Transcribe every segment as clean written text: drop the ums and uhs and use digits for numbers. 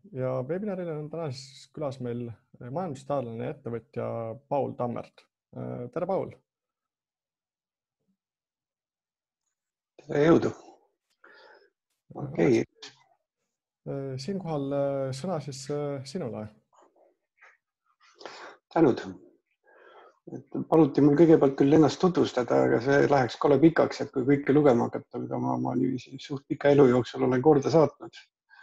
ja veebinaril on tänases külas meil majandusteadlane ja ettevõtja Paul Tammert. Tere, Paul! Tere, jõudu! Okei. Siinkohal sõna siis sinule. Tänud. Paluti mul kõigepealt küll ennast tutvustada, aga see läheks kole pikaks, et kui kõike lugema hakata, mida ma suht pika elu jooksul olen korda saatnud.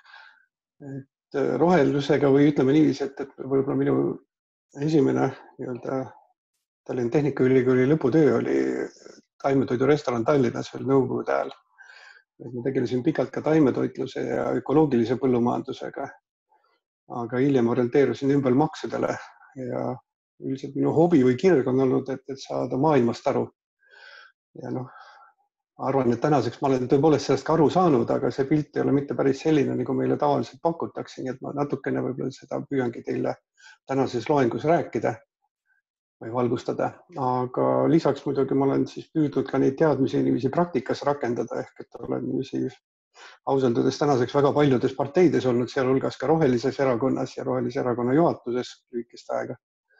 Et rohelusega või ütleme niiviisi, et võib-olla minu esimene Tallinna Tehnikaülikooli lõputöö oli taimetoidu restoran Tallinnas veel nõukogude ajal. Ma tegelesin pikalt ka taimetoitluse ja ökoloogilise põllumajandusega, aga hiljem orienteerusin ümber maksudele ja üldiselt minu hobi või kirg on olnud, et saada maailmast aru. Ja arvan, et tänaseks ma olen tõepoolest sellest ka aru saanud, aga see pilt ei ole mitte päris selline, nagu meile tavaliselt pakutakse, nii et ma natukene võib-olla seda püüangi teile tänases loengus rääkida või valgustada. Aga lisaks muidugi ma olen siis püüdnud ka neid teadmisi niiviisi praktikas rakendada, ehk et olen ausaldades tänaseks väga paljudes parteides olnud, sealhulgas ka Rohelises erakonnas ja Rohelise erakonna juhatuses lühikest aega.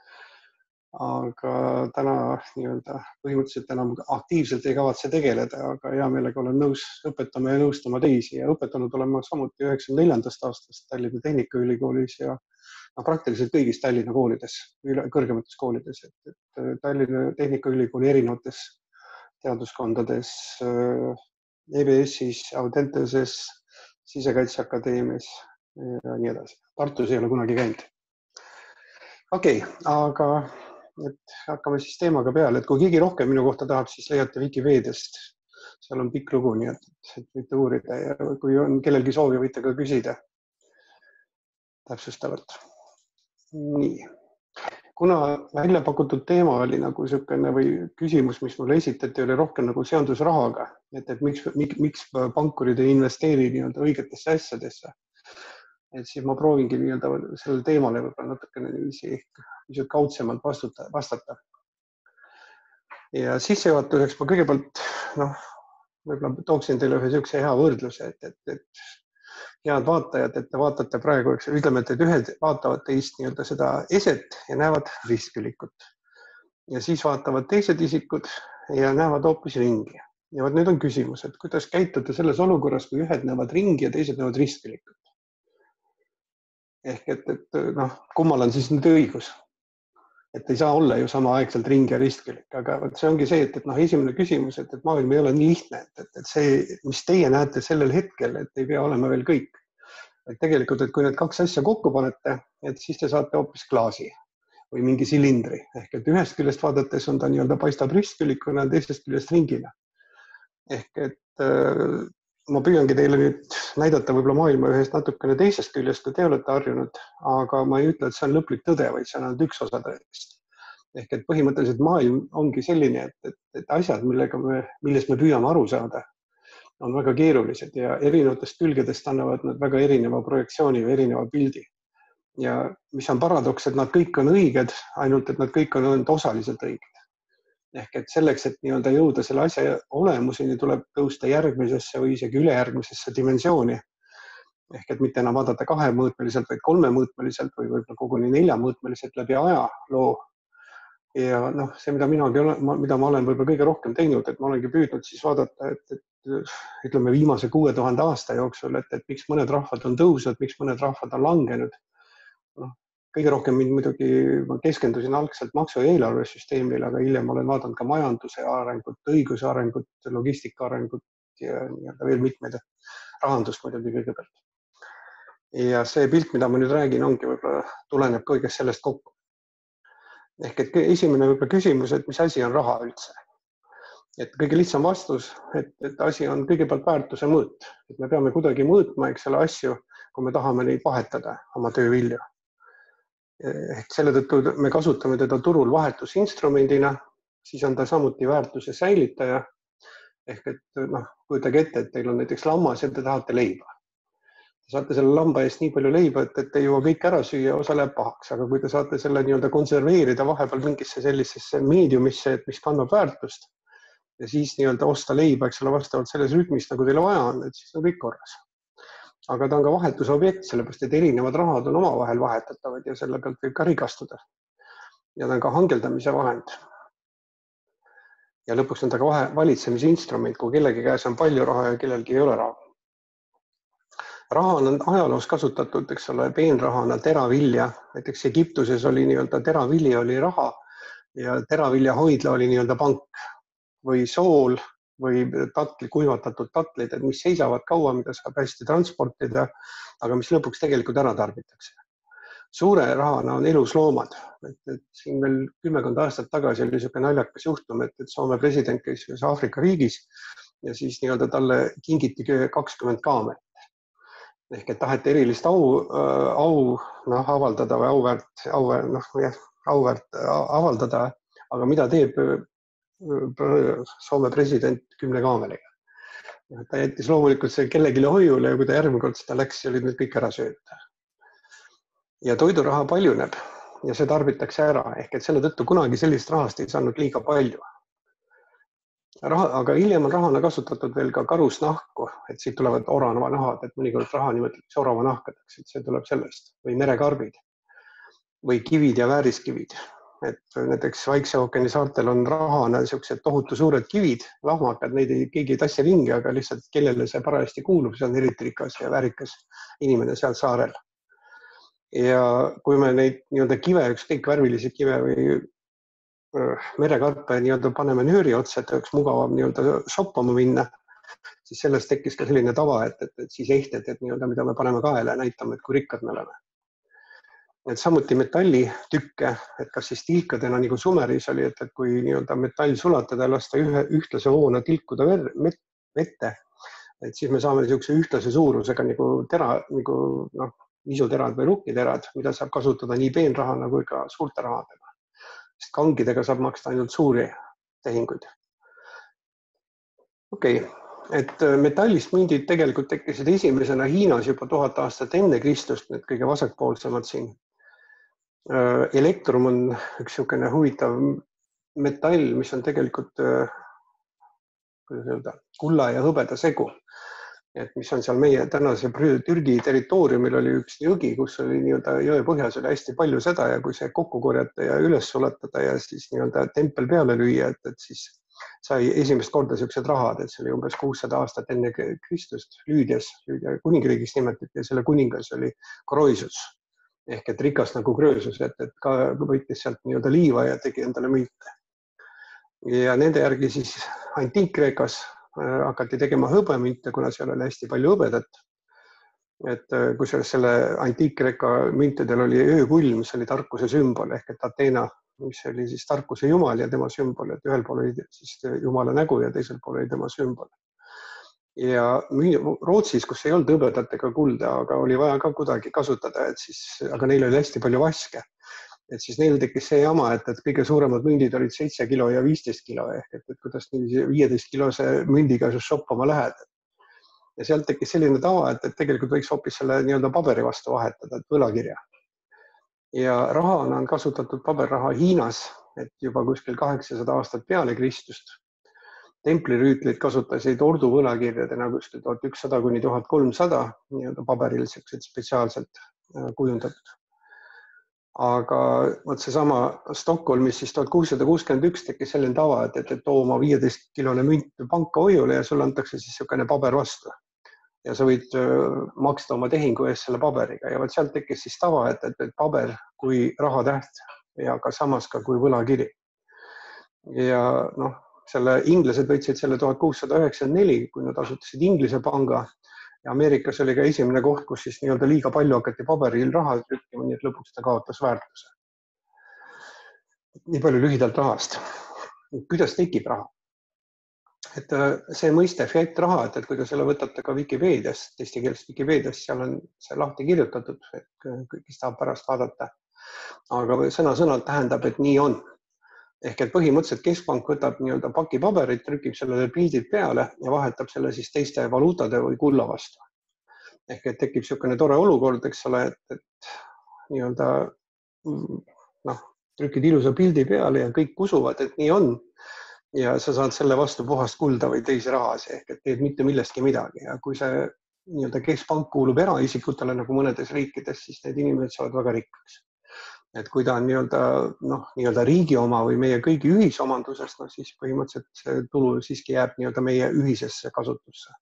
Aga täna põhimõtteliselt enam aktiivselt ei kavatse tegeleda, aga hea meelega olen nõus õpetama ja nõustama teisi ja õpetanud olen ma samuti 94. aastast Tallinna Tehnikaülikoolis ja praktiliselt kõigis Tallinna koolides, kõrgemates koolides, et Tallinna Tehnikaülikooli erinevates teaduskondades, EBS-is, Audentases, Sisekaitseakadeemias ja nii edasi. Tartus ei ole kunagi käinud. Okei, aga hakkame siis teemaga peale, et kui keegi rohkem minu kohta tahab, siis leiate Wikipeediast. Seal on pikk lugu, nii et võite uurida ja kui on kellelgi soovi, võite ka küsida täpsustavalt. Nii. Kuna välja pakutud teema oli nagu niisugune või küsimus, mis mulle esitati, oli rohkem nagu seondus rahaga, et miks pankurid ei investeeri õigetesse asjadesse. Et siis ma proovingi sellele teemale võib-olla natukene pisut kaudsemalt vastata. Ja sissejuhatuseks ma kõigepealt võib-olla tooksin teile ühe niisuguse hea võrdluse, et head vaatajad, et te vaatate praegu, ütleme, et ühed vaatavad teist seda eset ja näevad ristkülikut. Ja siis vaatavad teised isikud ja näevad hoopis ringi. Ja nüüd on küsimus, et kuidas käituda selles olukorras, kui ühed näevad ringi ja teised näevad ristkülikut. Ehk et kummal on siis nüüd õigus. Et ei saa olla ju samaaegselt ringi ja ristkülik, aga see ongi see, et esimene küsimus, et maailm ei ole nii lihtne, et see, mis teie näete sellel hetkel, et ei pea olema veel kõik. Et tegelikult, et kui need kaks asja kokku panete, et siis te saate hoopis klaasi või mingi silindri. Ehk et ühest küljest vaadates on ta paistab ristkülikuna ja teisest küljest ringina. Ehk et ma püüangi teile nüüd näidata võib-olla maailma ühest natukene teisest küljest, kui te olete harjunud, aga ma ei ütle, et see on lõplik tõde, vaid see on ainult üks osa tõest. Ehk et põhimõtteliselt maailm ongi selline, et asjad, millest me püüame aru saada, on väga keerulised ja erinevatest külgedest annavad nad väga erineva projektsiooni või erineva pildi. Ja mis on paradoks, et nad kõik on õiged, ainult et nad kõik on ainult osaliselt õiged. Ehk et selleks, et jõuda selle asja olemuseni, tuleb tõusta järgmisesse või isegi ülejärgmisesse dimensiooni. Ehk et mitte enam vaadata kahemõõtmeliselt, vaid kolmemõõtmeliselt või võib-olla koguni neljamõõtmeliselt läbi ajaloo. Ja see, mida ma olen võib-olla kõige rohkem teinud, et ma olengi püüdnud siis vaadata, et ütleme viimase 6000 aasta jooksul, et miks mõned rahvad on tõusnud, miks mõned rahvad on langenud. Kõige rohkem muidugi ma keskendusin algselt maksu- ja eelarvesüsteemile, aga hiljem olen vaadanud ka majanduse arengut, õiguse arengut, logistika arengut ja veel mitmeid rahandust muidugi kõigepealt. Ja see pilt, mida ma nüüd räägin, ongi võib-olla tuleneb kõigest sellest kokku. Ehk et esimene võib-olla küsimus, et mis asi on raha üldse? Et kõige lihtsam vastus, et asi on kõigepealt väärtuse mõõt. Et me peame kuidagi mõõtma selle asju, kui me tahame neid vahetada oma töövilju. Ehk selle tõttu me kasutame teda turul vahetusinstrumendina, siis on ta samuti väärtuse säilitaja. Ehk et kujutage ette, et teil on näiteks lammas ja te tahate leiba. Te saate selle lamba eest nii palju leiba, et te jõua kõik ära süüa, osa läheb pahaks, aga kui te saate selle konserveerida vahepeal mingisse sellisesse meediumisse, et mis kannab väärtust ja siis osta leiba, vastavalt selles rütmis, nagu teile vaja on, et siis on kõik korras. aga ta on ka vahetusobjekt, sellepärast et erinevad rahad on omavahel vahetatavad ja selle pealt võib ka rikastuda. Ja ta on ka hangeldamise vahend. Ja lõpuks on ta ka valitsemise instrument, kui kellegi käes on palju raha ja kellelgi ei ole raha. Raha on ajaloos kasutatud, eks ole, peenrahana teravilja. Näiteks Egiptuses oli nii-öelda teravili oli raha ja teravilja hoidla oli nii-öelda pank või sool või kuivatatud tatlid, mis seisavad kaua, mida saab hästi transportida, aga mis lõpuks tegelikult ära tarbitakse. Suure rahana on elusloomad. Et siin veel 10 aastat tagasi oli niisugune naljakas juhtum, et Soome president käis ühes Aafrika riigis ja siis nii-öelda talle kingiti 20 kaamerit. Ehk et taheti erilist au avaldada või auväärt avaldada, aga mida teeb Soome president 10 kaameriga? Ta jättis loomulikult see kellelegi hoiule ja kui ta järgmine kord seda läks, olid need kõik ära söönud. Ja toiduraha paljuneb ja see tarbitakse ära, ehk et selle tõttu kunagi sellist rahast ei saanud liiga palju. Aga hiljem on rahana kasutatud veel ka karusnahku, et siit tulevad oravanahad, et mõnikord raha nimetatakse oravanahkadeks, et see tuleb sellest, või merekarbid või kivid ja vääriskivid. Et näiteks Vaikse ookeani saartel on rahana niisugused tohutu suured kivid, lahmakad, neid keegi ei tassi ringi, aga lihtsalt kellele see parajasti kuulub, see on eriti rikas ja väärikas inimene seal saarel. Ja kui me neid nii-öelda kive, ükskõik värvilisi kive või merekarpe nii-öelda paneme nööri otsa, et oleks mugavam nii-öelda shoppama minna, siis sellest tekkis ka selline tava, et siis ehted, et nii-öelda, mida me paneme kaela ja näitame, et kui rikkad me oleme. Et samuti metallitükke, et kas siis tilkadena nagu Sumeris oli, et kui nii-öelda metall sulatada ja lasta ühtlase voona tilkuda vette, et siis me saame niisuguse ühtlase suurusega nagu tera, nagu isuterad või rukkiterad, mida saab kasutada nii peenrahana kui ka suurte rahadega. Sest kangidega saab maksta ainult suuri tehinguid. Okei, et metallist mündid tegelikult tekkisid esimesena Hiinas juba 1000 aastat enne Kristust, need kõige vasakpoolsemad siin. Elektrum on üks niisugune huvitav metall, mis on tegelikult kulla ja hõbeda segu. Et mis on seal meie tänase Türgi territooriumil oli üks jõgi, kus oli nii-öelda jõe põhjas oli hästi palju seda ja kui see kokku korjata ja üles sulatada ja siis nii-öelda tempel peale lüüa, et siis sai esimest korda niisugused rahad, et see oli umbes 600 aastat enne Kristust Lüüdias, Lüüdia kuningriigis nimetati ja selle kuningas oli Kroisus ehk et rikas nagu Kröösus, et ka võitis sealt nii-öelda liiva ja tegi endale müüte. Ja nende järgi siis Antiik-Kreekas hakati tegema hõbemünte, kuna seal oli hästi palju hõbedat. Et kui selle Antiik-Kreeka müntidel oli öökulm, mis oli tarkuse sümbol ehk et Ateena, mis oli siis tarkuse jumal ja tema sümbol, et ühel pool oli siis jumala nägu ja teisel pool oli tema sümbol. Ja Rootsis, kus ei olnud hõbedat ega kulda, aga oli vaja ka kuidagi kasutada, et siis, aga neil oli hästi palju vaske. Et siis neil tekkis see jama, et kõige suuremad mündid olid 7 kilo ja 15 kilo ehk et kuidas 15 kilose mündiga shoppama lähed. Ja sealt tekkis selline tava, et tegelikult võiks hoopis selle nii-öelda paberi vastu vahetada, et võlakirja. Ja rahana on kasutatud paberraha Hiinas, et juba kuskil 800 aastat peale Kristust. Templirüütlid kasutasid ordu võlakirjadena kuskil 1100 kuni 1300 nii-öelda paberil spetsiaalselt kujundatud. Aga võt seesama Stockholmis siis 1661 tekkis selline tava, et too oma 15-kilone münt panka hoiule ja sulle antakse siis niisugune paber vastu. Ja sa võid maksta oma tehingu eest selle paberiga ja võt sealt tekkis siis tava, et paber kui rahatäht ja ka samas ka kui võlakiri. Ja selle inglased võtsid selle 1694, kui nad asutasid Inglise panga. Ja Ameerikas oli ka esimene koht, kus siis nii-öelda liiga palju hakati paberil raha trükkima, nii et lõpuks ta kaotas väärtuse. Nii palju lühidalt rahast. Kuidas tekib raha? Et see mõiste fiat raha, et kui te selle võtate ka Wikipeediast, eesti keelest Wikipeediast, seal on see lahti kirjutatud, et kõigist tahab pärast vaadata. Aga sõna-sõnalt tähendab, et nii on. Ehk et põhimõtteliselt keskpank võtab nii-öelda paki paberit, trükib sellele pildid peale ja vahetab selle siis teiste valuutade või kulla vastu. Ehk et tekib niisugune tore olukord, eks ole, et nii-öelda trükid ilusa pildi peale ja kõik usuvad, et nii on. Ja sa saad selle vastu puhast kulda või teisi rahasi, ehk et teed mitte millestki midagi. Ja kui see nii-öelda keskpank kuulub eraisikutele nagu mõnedes riikides, siis need inimesed saavad väga rikkaks. Et kui ta on nii-öelda riigi oma või meie kõigi ühisomandusest, siis põhimõtteliselt see tulu siiski jääb nii-öelda meie ühisesse kasutusse.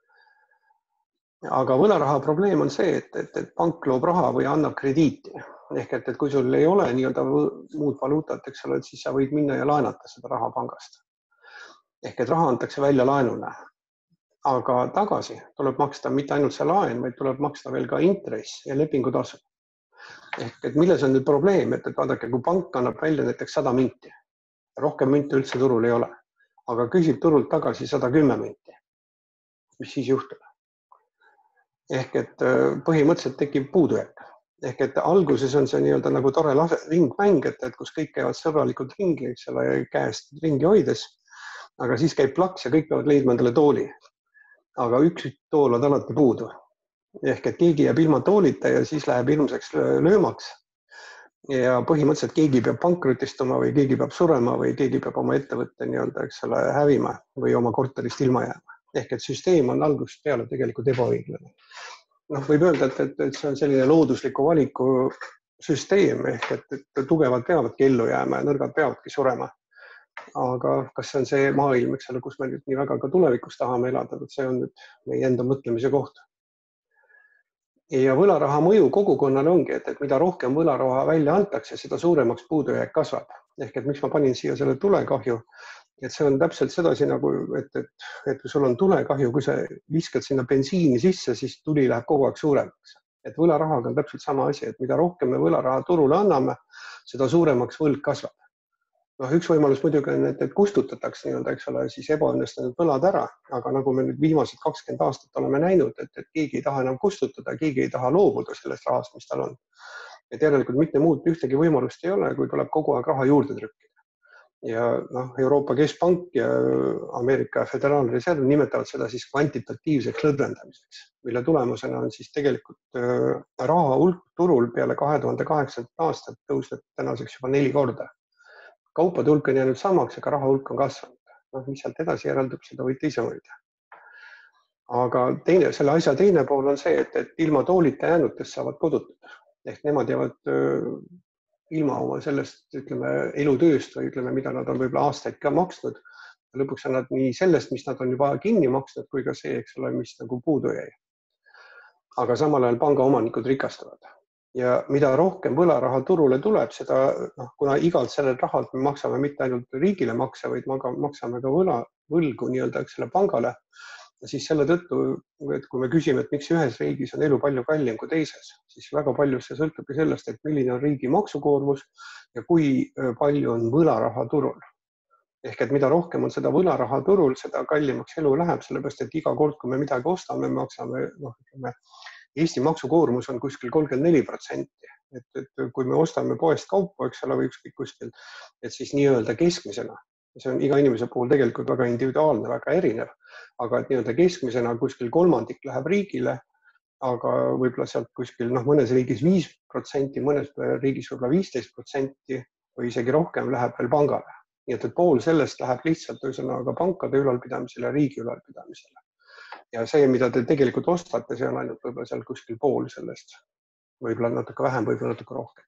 Aga võlaraha probleem on see, et pank loob raha või annab krediiti. Ehk et kui sul ei ole nii-öelda muud valuutat, eks ole, siis sa võid minna ja laenata seda raha pangast. Ehk et raha antakse välja laenuna. Aga tagasi tuleb maksta mitte ainult see laen, vaid tuleb maksta veel ka intress ja lepingutasu. Ehk et milles on nüüd probleem, et vaadake, kui pank annab välja näiteks 100 minti, rohkem minti üldse turul ei ole, aga küsib turult tagasi 110 minti. Mis siis juhtub? Ehk et põhimõtteliselt tekib puudujääk. Ehk et alguses on see nii-öelda nagu tore ringmäng, et kus kõik käivad sõbralikult ringi, eks ole, käest ringi hoides, aga siis käib plaks ja kõik peavad leidma endale tooli. Aga üks tool on alati puudu. Ehk et keegi jääb ilma toolita ja siis läheb ilmseks löömaks. Ja põhimõtteliselt keegi peab pankrutistuma või keegi peab surema või keegi peab oma ettevõtte nii-öelda, eks ole, hävima või oma korterist ilma jääma. Ehk et süsteem on algusest peale tegelikult ebaõiglane. Võib öelda, et see on selline loodusliku valiku süsteem, ehk et tugevad peavadki ellu jääma ja nõrgad peavadki surema. Aga kas see on see maailm, eks ole, kus me nüüd nii väga ka tulevikus tahame elada, see on nüüd meie enda mõtlemise koht. Ja võlaraha mõju kogukonnale ongi, et mida rohkem võlaraha välja antakse, seda suuremaks puudujääk kasvab. Ehk et miks ma panin siia selle tulekahju, et see on täpselt sedasi nagu, et kui sul on tulekahju, kui sa viskad sinna bensiini sisse, siis tuli läheb kogu aeg suuremaks. Et võlarahaga on täpselt sama asi, et mida rohkem me võlaraha turule anname, seda suuremaks võlg kasvab. Üks võimalus muidugi on, et kustutatakse nii-öelda, eks ole, siis ebaõnnestunud võlad ära, aga nagu me nüüd viimased 20 aastat oleme näinud, et keegi ei taha enam kustutada, keegi ei taha loobuda sellest rahast, mis tal on. Et järelikult mitte muud ühtegi võimalust ei ole, kui tuleb kogu aeg raha juurde trükkida. Ja Euroopa Keskpank ja Ameerika Föderaalreserv nimetavad seda siis kvantitatiivseks lõdvendamiseks, mille tulemusena on siis tegelikult raha hulk turul peale 2008. aastat tõusnud tänaseks juba 4 korda. Kaupade hulk on jäänud samaks, aga raha hulk on kasvanud. Mis sealt edasi järeldub, seda võite ise mõelda. Aga selle asja teine pool on see, et ilma toolita jäänutest saavad kodutud. Ehk nemad jäävad ilma oma sellest, ütleme, elutööst või ütleme, mida nad on võib-olla aastaid ka maksnud. Lõpuks on nad nii sellest, mis nad on juba kinni maksnud, kui ka see, eks ole, mis nagu puudu jäi. Aga samal ajal panga omanikud rikastuvad. Ja mida rohkem võlaraha turule tuleb, seda, kuna igalt sellel rahalt me maksame mitte ainult riigile makse, vaid maksame ka võlgu nii-öelda selle pangale, siis selle tõttu, et kui me küsime, et miks ühes riigis on elu palju kallim kui teises, siis väga palju see sõltubki sellest, et milline on riigi maksukoormus ja kui palju on võlaraha turul. Ehk et mida rohkem on seda võlaraha turul, seda kallimaks elu läheb, sellepärast et iga kord, kui me midagi ostame, maksame, ütleme, Eesti maksukoormus on kuskil 34%. Et kui me ostame poest kaupa, eks ole, või ükskõik kuskil, et siis nii-öelda keskmisena, see on iga inimese puhul tegelikult väga individuaalne, väga erinev, aga et nii-öelda keskmisena kuskil 1/3 läheb riigile, aga võib-olla sealt kuskil mõnes riigis 5%, mõnes riigis võib-olla 15% või isegi rohkem läheb veel pangale. Nii et pool sellest läheb lihtsalt ühesõnaga pankade ülalpidamisele ja riigi ülalpidamisele. Ja see, mida te tegelikult ostate, see on ainult võib-olla seal kuskil pool sellest. Võib-olla natuke vähem, võib-olla natuke rohkem.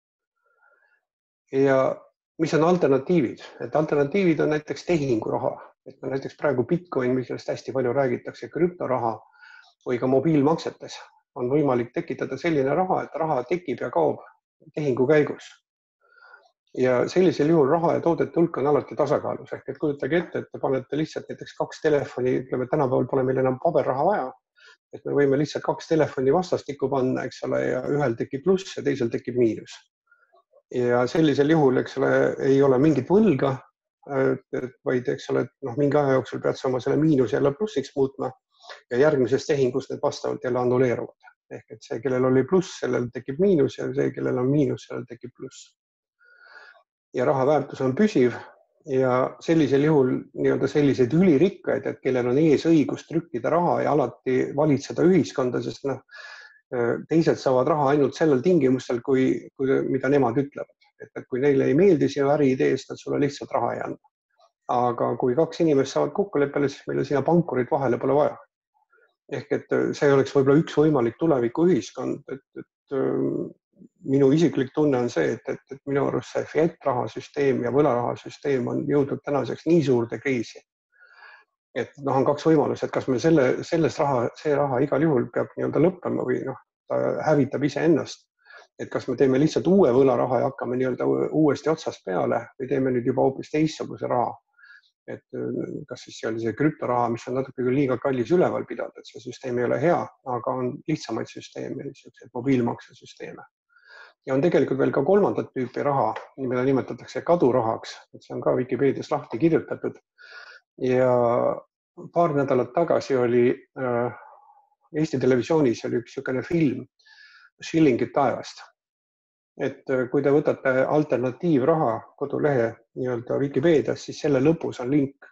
Ja mis on alternatiivid? Et alternatiivid on näiteks tehinguraha. Et näiteks praegu Bitcoin, millest hästi palju räägitakse, krüptoraha või ka mobiilmaksetes on võimalik tekitada selline raha, et raha tekib ja kaob tehingu käigus. Ja sellisel juhul raha ja toodete hulk on alati tasakaalus. Ehk et kujutage ette, et te panete lihtsalt näiteks 2 telefoni, ütleme, tänapäeval pole meil enam paberraha vaja, et me võime lihtsalt 2 telefoni vastastikku panna, eks ole, ja ühel tekib pluss ja teisel tekib miinus. Ja sellisel juhul, eks ole, ei ole mingit võlga, vaid, eks ole, mingi aja jooksul pead sa oma selle miinus jälle plussiks muutma ja järgmises tehingus need vastavalt jälle annuleeruvad. Ehk et see, kellel oli pluss, sellel tekib miinus ja see, kellel on miinus, sellel tekib pluss. Ja raha väärtus on püsiv ja sellisel juhul nii-öelda selliseid ülirikkaid, et kellel on ees õigus trükkida raha ja alati valitseda ühiskonda, sest teised saavad raha ainult sellel tingimustel, mida nemad ütlevad. Et kui neile ei meeldi sinu äriideest, nad sulle lihtsalt raha ei anna. Aga kui 2 inimest saavad kokkuleppele, siis meile sinna pankurid vahele pole vaja. ehk et see oleks võib-olla üks võimalik tulevikuühiskond, et minu isiklik tunne on see, et minu arust see fiat-rahasüsteem ja võlarahasüsteem on jõudnud tänaseks nii suurde kriisi, et on kaks võimalust, et kas me see raha igal juhul peab nii-öelda lõppema või ta hävitab iseennast. Et kas me teeme lihtsalt uue võlaraha ja hakkame nii-öelda uuesti otsast peale või teeme nüüd juba hoopis teistsuguse raha. Et kas siis oli see krüptoraha, mis on natuke küll liiga kallis üleval pidada, et see süsteem ei ole hea, aga on lihtsamaid süsteeme, mobiilmaksesüsteeme. Ja on tegelikult veel ka kolmandat tüüpi raha, mida nimetatakse kadurahaks, et see on ka Vikipeedias lahti kirjutatud. Ja paar nädalat tagasi oli Eesti televisioonis oli üks niisugune film Shillingid taevast. Et kui te võtate alternatiivraha kodulehe nii-öelda Vikipeedias, siis selle lõpus on link.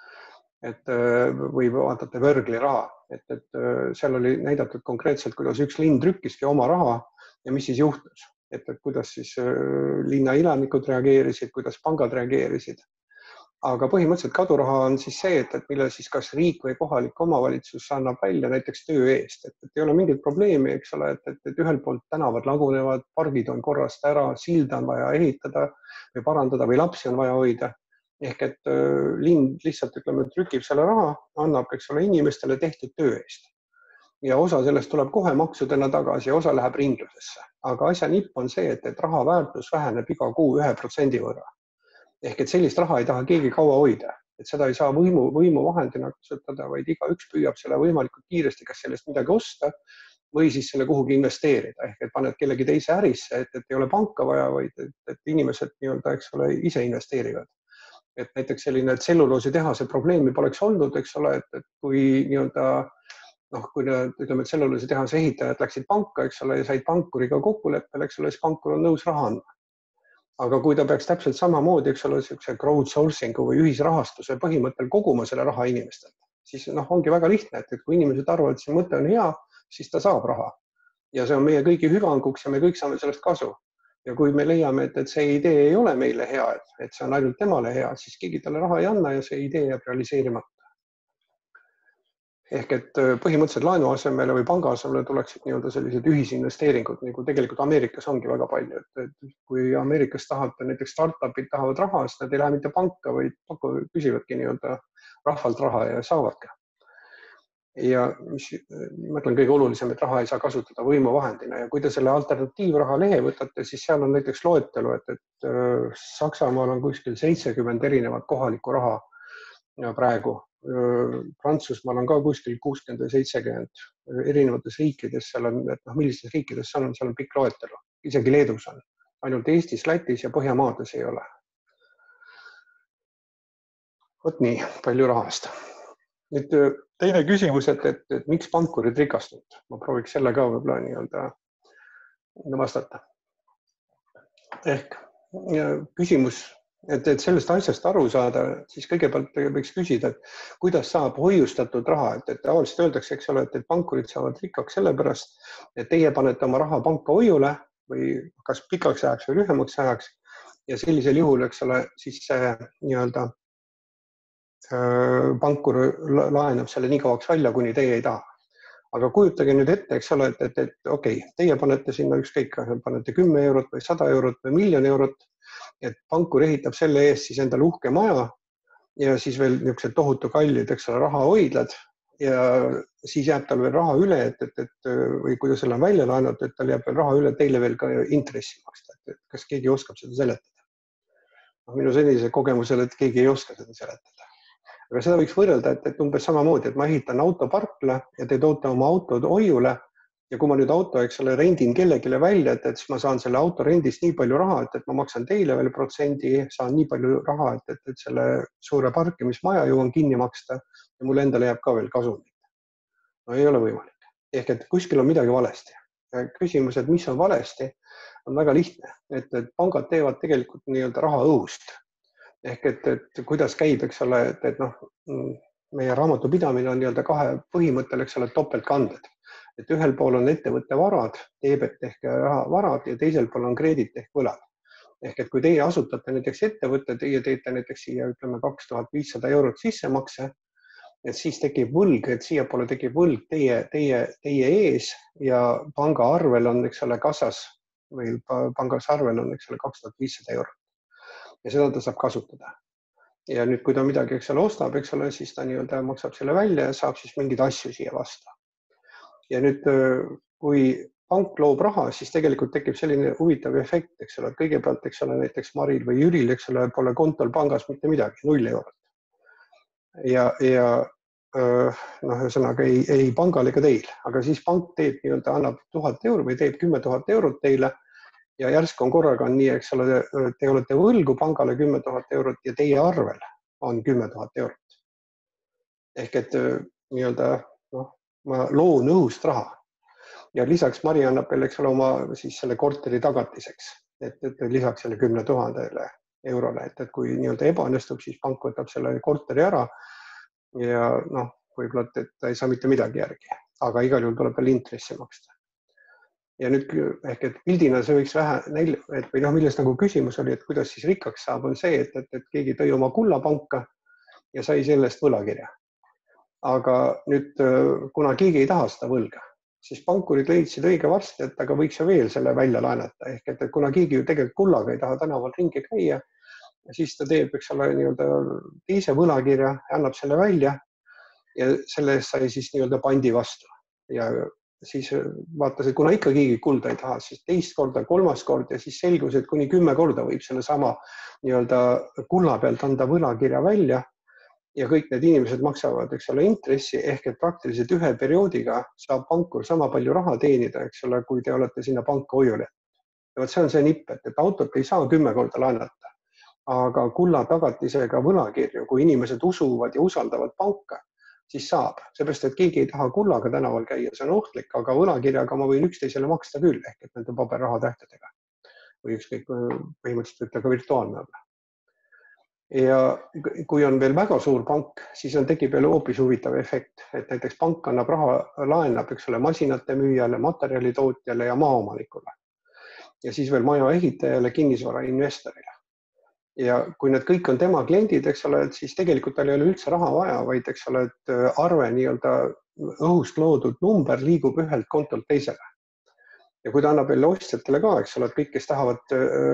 Et või vaatate Wörgli raha, et seal oli näidatud konkreetselt, kuidas üks linn trükkiski oma raha ja mis siis juhtus. Et kuidas siis linna elanikud reageerisid, kuidas pangad reageerisid. Aga põhimõtteliselt kaduraha on siis see, et mille siis kas riik või kohalik omavalitsus annab välja näiteks töö eest. Et ei ole mingit probleemi, eks ole, et ühelt poolt tänavad lagunevad, pargid on korrast ära, silda on vaja ehitada või parandada või lapsi on vaja hoida. Ehk et linn lihtsalt trükib selle raha, annab inimestele tehtud töö eest. Ja osa sellest tuleb kohe maksudena tagasi ja osa läheb ringlusesse. Aga asja nipp on see, et raha väärtus väheneb iga kuu 1% võrra. Ehk et sellist raha ei taha keegi kaua hoida, et seda ei saa võimu vahendina kasutada, vaid igaüks püüab selle võimalikult kiiresti, kas sellest midagi osta või siis selle kuhugi investeerida. Ehk et paned kellegi teise ärisse, et ei ole panka vaja, vaid et inimesed nii-öelda, eks ole, ise investeerivad. Et näiteks selline tselluloosi tehase probleemi poleks olnud, eks ole, et kui nii-öelda kui ütleme, et tselluloosi tehase ehitajad läksid panka, eks ole, ja said pankuriga kokkuleppel, eks ole, siis pankur on nõus raha andma. Aga kui ta peaks täpselt samamoodi, eks ole, crowdsourcingu või ühisrahastuse põhimõttel koguma selle raha inimestelt, siis ongi väga lihtne, et kui inimesed arvavad, et see mõte on hea, siis ta saab raha. Ja see on meie kõigi hüvanguks ja me kõik saame sellest kasu. Ja kui me leiame, et see idee ei ole meile hea, et see on ainult temale hea, siis keegi talle raha ei anna ja see idee jääb realiseerimata. Ehk et põhimõtteliselt laenu asemele või panga asemele tuleksid nii-öelda sellised ühisinvesteeringud, nagu tegelikult Ameerikas ongi väga palju. Et kui Ameerikas näiteks startupid tahavad raha, siis nad ei lähe mitte panka, vaid küsivadki nii-öelda rahvalt raha ja saavadki. Ja ma ütlen kõige olulisem, et raha ei saa kasutada võimuvahendina. Ja kui te selle alternatiivraha lehe võtate, siis seal on näiteks loetelu, et Saksamaal on kuskil 70 erinevat kohalikku raha praegu. Prantsusmaal on ka kuskil 60 või 70 erinevates riikides, seal on, et millistes riikides seal on pikk loetelu. Isegi Leedus on. Ainult Eestis, Lätis ja Põhjamaades ei ole. Vot nii, palju rahast. Nüüd teine küsimus, et miks pankurid rikastunud? Ma prooviks selle ka võib-olla nii-öelda vastata. Ehk küsimus, et sellest asjast aru saada, siis kõigepealt võiks küsida, et kuidas saab hoiustatud raha, et tavaliselt öeldakse, eks ole, et pankurid saavad rikkaks sellepärast, et teie panete oma raha panka hoiule või kas pikaks ajaks või lühemaks ajaks ja sellisel juhul, eks ole, siis see nii-öelda pankur laenab selle nii kauaks välja, kuni teie ei taha. Aga kujutage nüüd ette, eks ole, et okei, teie panete sinna ükskõik, panete 10 eurot või 100 eurot või 1 000 000 eurot, et pankur ehitab selle eest siis endale uhke maja ja siis veel niisugused tohutu kallid, eks ole, rahahoidlad ja siis jääb tal veel raha üle, või kui ta selle on välja laenanud, et tal jääb veel raha üle teile veel ka intressi maksta. Et kas keegi oskab seda seletada? Minu senise kogemusel, et keegi ei oska seda seletada. Aga seda võiks võrrelda, et umbes samamoodi, et ma ehitan autoparkla ja te toote oma autod hoiule ja kui ma nüüd auto, eks ole, rendin kellegile välja, et siis ma saan selle auto rendist nii palju raha, et ma maksan teile veel protsendi, saan nii palju raha, et selle suure parkimismaja jõuan kinni maksta ja mulle endale jääb ka veel kasumit. No ei ole võimalik. Ehk et kuskil on midagi valesti. Küsimus, et mis on valesti, on väga lihtne, et pangad teevad tegelikult nii-öelda raha õhust. Ehk et kuidas käib, eks ole, et meie raamatupidamine on nii-öelda kahe põhimõttel, eks ole, topeltkanded. Et ühel pool on ettevõtte varad, teebet ehk varad ja teisel pool on kreedit ehk võlad. Ehk et kui teie asutate näiteks ettevõtte, teie teete näiteks siia, ütleme, 2500 eurot sissemakse et siis tekib võlg, et siiapoole tekib võlg teie ees ja panga arvel on, eks ole, kassas või pangas arvel on, eks ole, 2500 eurot. Ja seda ta saab kasutada. Ja nüüd, kui ta midagi, eks ole, ostab, eks ole, siis ta nii-öelda maksab selle välja ja saab siis mingeid asju siia vastu. Ja nüüd, kui pank loob raha, siis tegelikult tekib selline huvitav efekt, eks ole, kõigepealt, eks ole, näiteks Maril või Jüril, eks ole, pole kontol pangas mitte midagi, 0 eurot. Ja ühesõnaga ei pangal ega teil, aga siis pank teeb nii-öelda, annab 1000 eurot või teeb 10 000 eurot teile ja järsku on korraga on nii, eks ole, te olete võlgu pangale 10 000 eurot ja teie arvel on 10 000 eurot. Ehk et nii-öelda, ma loon õhust raha ja lisaks Mari annab veel, eks ole, oma siis selle korteri tagatiseks, et lisaks selle 10 000 eurole, et kui nii-öelda ebaõnnestub, siis pank võtab selle korteri ära ja võib-olla, et ta ei saa mitte midagi järgi, aga igal juhul tuleb veel intressi maksta. Ja nüüd ehk, et pildina see võiks vähe, või millest nagu küsimus oli, et kuidas siis rikkaks saab, on see, et keegi tõi oma kullapanka ja sai sellest võlakirja. Aga nüüd, kuna keegi ei taha seda võlga, siis pankurid leidsid õige varsti, et aga võiks ju veel selle välja laenata. Ehk, et kuna keegi ju tegelikult kullaga ei taha tänaval ringi käia, siis ta teeb, eks ole, nii-öelda teise võlakirja, annab selle välja ja selle eest sai siis nii-öelda pandi vastu. Ja siis vaatas, et kuna ikka keegi kulda ei taha, siis teist korda, kolmas kord ja siis selgus, et kuni 10 korda võib selle sama nii-öelda kulla pealt anda võlakirja välja ja kõik need inimesed maksavad, eks ole, intressi ehk et praktiliselt ühe perioodiga saab pankur sama palju raha teenida, eks ole, kui te olete sinna panka hoiule. See on see nipp, et autot ei saa 10 korda laenata, aga kulla tagatisega võlakirju, kui inimesed usuvad ja usaldavad panka, siis saab, seepärast, et keegi ei taha kullaga tänaval käia, see on ohtlik, aga võlakirjaga ma võin üksteisele maksta küll, ehk et nende paberrahatähtedega või ükskõik põhimõtteliselt võtta ka virtuaalne olla. Ja kui on veel väga suur pank, siis tekib veel hoopis huvitav efekt, et näiteks pank annab raha, laenab, eks ole, masinate müüjale, materjalitootjale ja maaomanikule ja siis veel maja ehitajale, kinnisvara investorile. Ja kui need kõik on tema kliendid, eks ole, et siis tegelikult tal ei ole üldse raha vaja, vaid eks ole, et arve nii-öelda õhust loodud number liigub ühelt kontolt teisele. Ja kui ta annab veel ostjatele ka, eks ole, et kõik, kes tahavad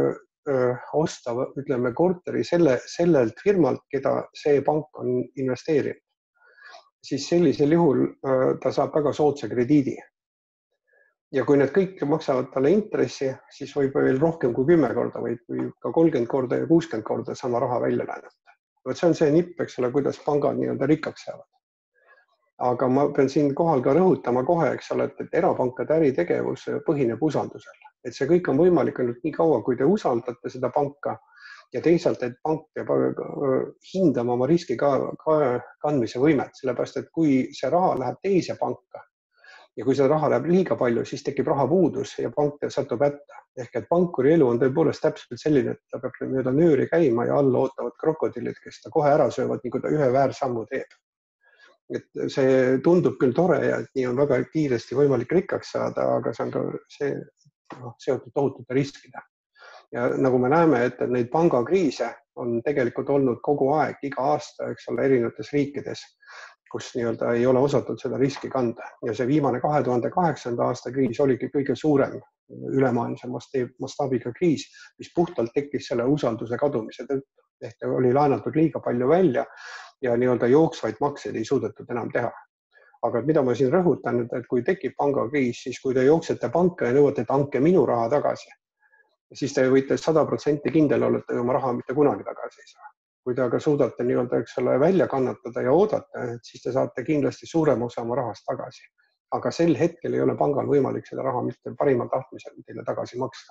osta, ütleme, korteri sellelt firmalt, keda see pank on investeerinud, siis sellisel juhul ta saab väga soodsa krediidi. Ja kui need kõik maksavad talle intressi, siis võib veel rohkem kui 10 korda või ka 30 korda ja 60 korda sama raha välja laenata. See on see nipp, eks ole, kuidas pangad nii-öelda rikkaks saavad. Aga ma pean siin kohal ka rõhutama kohe, eks ole, et erapankade äritegevus põhineb usaldusel. Et see kõik on võimalik ainult nii kaua, kui te usaldate seda panka ja teisalt, et pank peab hindama oma riski kandmise võimet, sellepärast, et kui see raha läheb teise panka, ja kui seda raha läheb liiga palju, siis tekib rahapuudus ja pank satub hätta. Ehk et pankuri elu on tõepoolest täpselt selline, et ta peab mööda nööri käima ja alla ootavad krokodillid, kes ta kohe ära söövad, nii kui ta ühe väärsammu teeb. Et see tundub küll tore ja et nii on väga kiiresti võimalik rikkaks saada, aga see on ka seotud tohutute riskida. Ja nagu me näeme, et neid pangakriise on tegelikult olnud kogu aeg, iga aasta, eks ole, erinevates riikides, kus nii-öelda ei ole osatud seda riski kanda. Ja see viimane 2008. aasta kriis oligi kõige suurem ülemaailmse mastaabiga kriis, mis puhtalt tekkis selle usalduse kadumise tõttu. Ehk oli laenatud liiga palju välja ja nii-öelda jooksvaid makseid ei suudetud enam teha. Aga mida ma siin rõhutan, et kui tekib pangakriis, siis kui te jooksete panka ja nõuate, et anke minu raha tagasi, siis te võite 100% kindel olla, et oma raha mitte kunagi tagasi ei saa. Kui te aga suudate nii-öelda, eks ole, välja kannatada ja oodata, siis te saate kindlasti suurem osa oma rahast tagasi. Aga sel hetkel ei ole pangal võimalik seda raha mitte parimal tahtmisel teile tagasi maksta.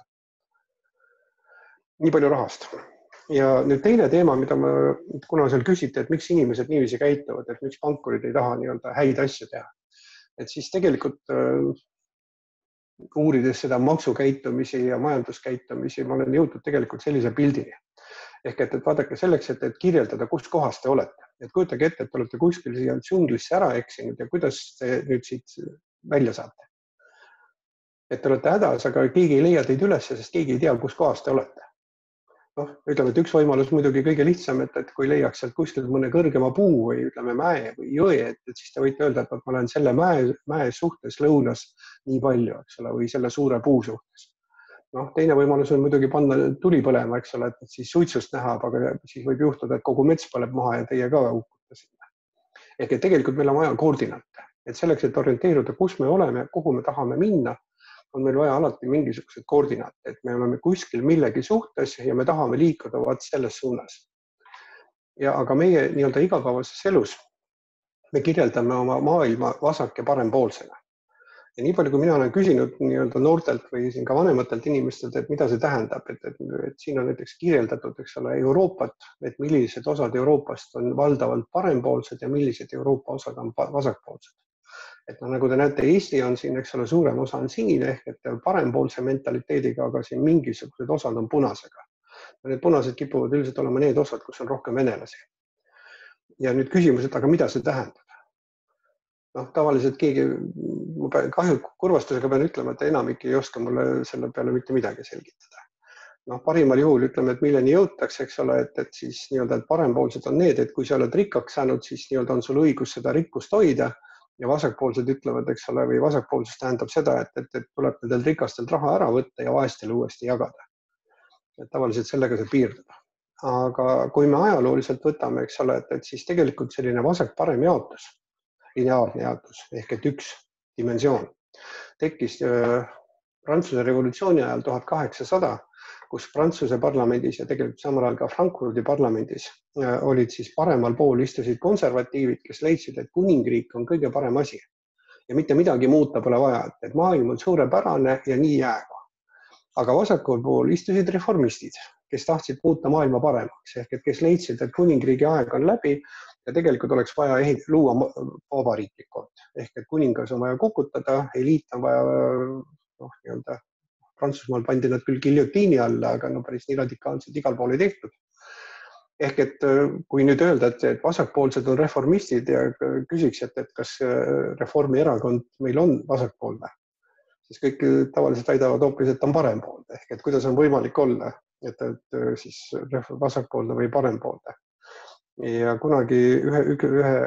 Nii palju rahast. Ja nüüd teine teema, mida kuna seal küsite, et miks inimesed niiviisi käituvad, et miks pankurid ei taha nii-öelda häid asju teha. Et siis tegelikult uurides seda maksukäitumisi ja majanduskäitumisi, ma olen jõudnud tegelikult sellise pildini. Ehk et vaadake selleks, et kirjeldada, kus kohas te olete. Et kujutage ette, et te olete kuskil siia džunglisse ära eksinud ja kuidas te nüüd siit välja saate. Et te olete hädas, aga keegi ei leia teid üles, sest keegi ei tea, kus kohas te olete. ütleme, et üks võimalus muidugi kõige lihtsam, et kui leiaks sealt kuskilt mõne kõrgema puu või ütleme mäe või jõe, et siis te võite öelda, et ma olen selle mäe suhtes lõunas nii palju, eks ole, või selle suure puu suhtes. Teine võimalus on muidugi panna tuli põlema, eks ole, et siis suitsust näha, aga siis võib juhtuda, et kogu mets põleb maha ja teie ka hukkuda sinna. Ehk et tegelikult meil on vaja koordinaate, et selleks, et orienteeruda, kus me oleme, kuhu me tahame minna, on meil vaja alati mingisugused koordinaate, et me oleme kuskil millegi suhtes ja me tahame liikuda vaat selles suunas. Aga meie nii-öelda igapäevases elus me kirjeldame oma maailma vasak- ja parempoolsena. Ja nii palju, kui mina olen küsinud nii-öelda noortelt või siin ka vanematelt inimestelt, et mida see tähendab, et siin on näiteks kirjeldatud, eks ole, Euroopat, et millised osad Euroopast on valdavalt parempoolsed ja millised Euroopa osad on vasakpoolsed. Et nagu te näete, Eesti on siin, eks ole, suurem osa on sinine ehk et parempoolse mentaliteediga, aga siin mingisugused osad on punasega. Ja need punased kipuvad üldiselt olema need osad, kus on rohkem venelasi. Ja nüüd küsimus, et aga mida see tähendab? Tavaliselt keegi, kahju kurvastusega pean ütlema, et enamik ei oska mulle selle peale mitte midagi selgitada. Parimal juhul ütleme, et milleni jõutakse, eks ole, et siis nii-öelda parempoolsed on need, et kui sa oled rikkaks saanud, siis nii-öelda on sul õigus seda rikkust hoida. Ja vasakpoolsed ütlevad, eks ole, või vasakpoolsus tähendab seda, et tuleb nendel rikastelt raha ära võtta ja vaestele uuesti jagada. Et tavaliselt sellega see piirdub. Aga kui me ajalooliselt võtame, eks ole, et siis tegelikult selline vasak-parem jaotus, lineaarne jaotus, ehk et üks dimensioon tekkis Prantsuse revolutsiooni ajal 1800, kus Prantsuse parlamendis ja tegelikult samal ajal ka Frankfurdi parlamendis olid siis paremal pool istusid konservatiivid, kes leidsid, et kuningriik on kõige parem asi ja mitte midagi muuta pole vaja, et maailm on suurepärane ja nii jäägu. Aga vasakul pool istusid reformistid, kes tahtsid muuta maailma paremaks ehk et kes leidsid, et kuningriigi aeg on läbi ja tegelikult oleks vaja luua vabariiklik kord ehk et kuningas on vaja kukutada, eliit on vaja nii-öelda Prantsusmaal pandi nad küll giljotiini alla, aga päris nii radikaalselt igal pool ei tehtud. Ehk et kui nüüd öelda, et vasakpoolsed on reformistid ja küsiks, et kas Reformierakond meil on vasakpoolne, siis kõik tavaliselt väidavad hoopis, et on parempoolne. Ehk et kuidas on võimalik olla, et siis vasakpoolne või parempoolne. Ja kunagi ühe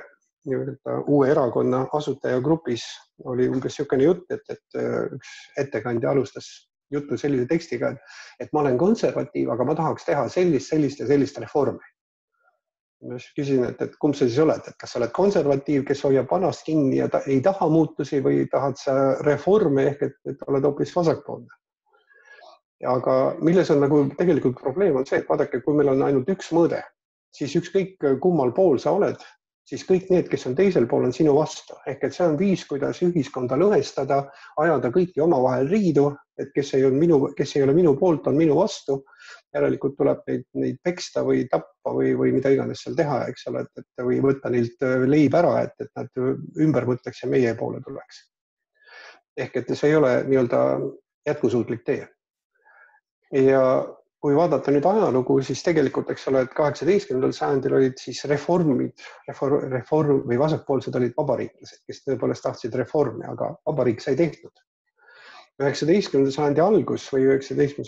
uue erakonna asutaja grupis oli umbes niisugune jutt, et üks ettekandja alustas juttu sellise tekstiga, et ma olen konservatiiv, aga ma tahaks teha sellist ja sellist reformi. Ma küsin, et kumb sa siis oled, et kas sa oled konservatiiv, kes hoiab vanast kinni ja ei taha muutusi või tahad sa reformi ehk et oled hoopis vasakpoolne. Aga milles on tegelikult probleem on see, et vaadake, kui meil on ainult üks mõõde, siis ükskõik kummal pool sa oled, siis kõik need, kes on teisel pool, on sinu vastu. Ehk et see on viis, kuidas ühiskonda lõhestada, ajada kõiki omavahel riidu, et kes ei ole minu poolt, on minu vastu. Järelikult tuleb neid peksta või tappa või mida iganes seal teha, eks ole, või võtta neilt leib ära, et nad ümber mõtleks ja meie poole tuleks. Ehk et see ei ole nii-öelda jätkusuutlik tee. Ja kui vaadata nüüd ajalugu, siis tegelikult, eks ole, et 18. sajandil olid siis reform või vasakpoolsed olid vabariiklased, kes tõepoolest tahtsid reformi, aga vabariik sai tehtud. 19. sajandi algus või 19.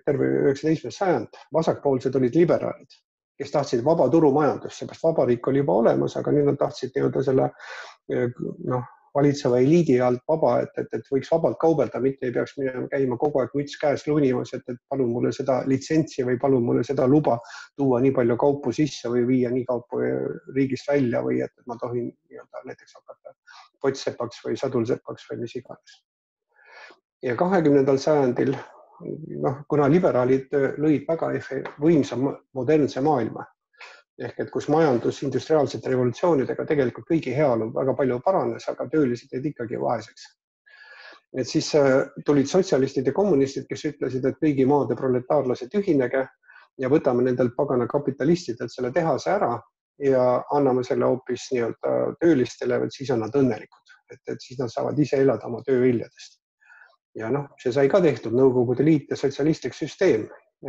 sajand vasakpoolsed olid liberaalid, kes tahtsid vaba turumajandust, seepärast vabariik oli juba olemas, aga nüüd nad tahtsid nii-öelda selle valitseva eliidi alt vaba, et võiks vabalt kaubelda, mitte ei peaks käima kogu aeg müts käes lunimas, et palun mulle seda litsentsi või palun mulle seda luba tuua nii palju kaupu sisse või viia nii kaupu riigist välja või et ma tohin näiteks hakata pottsepaks või sadulsepaks või mis iganes. Ja 20. sajandil, kuna liberaalid lõid väga võimsa modernse maailma, ehk et kus majandus industriaalsete revolutsioonidega tegelikult kõigi heaolu väga palju paranes, aga töölised jäid ikkagi vaeseks. Et siis tulid sotsialistid ja kommunistid, kes ütlesid, et kõigi maade proletaarlased ühinege ja võtame nendelt pagana kapitalistidelt selle tehase ära ja anname selle hoopis nii-öelda töölistele, et siis on nad õnnelikud, et siis nad saavad ise elada oma tööviljadest. Ja see sai ka tehtud Nõukogude Liit ja sotsialistlik süsteem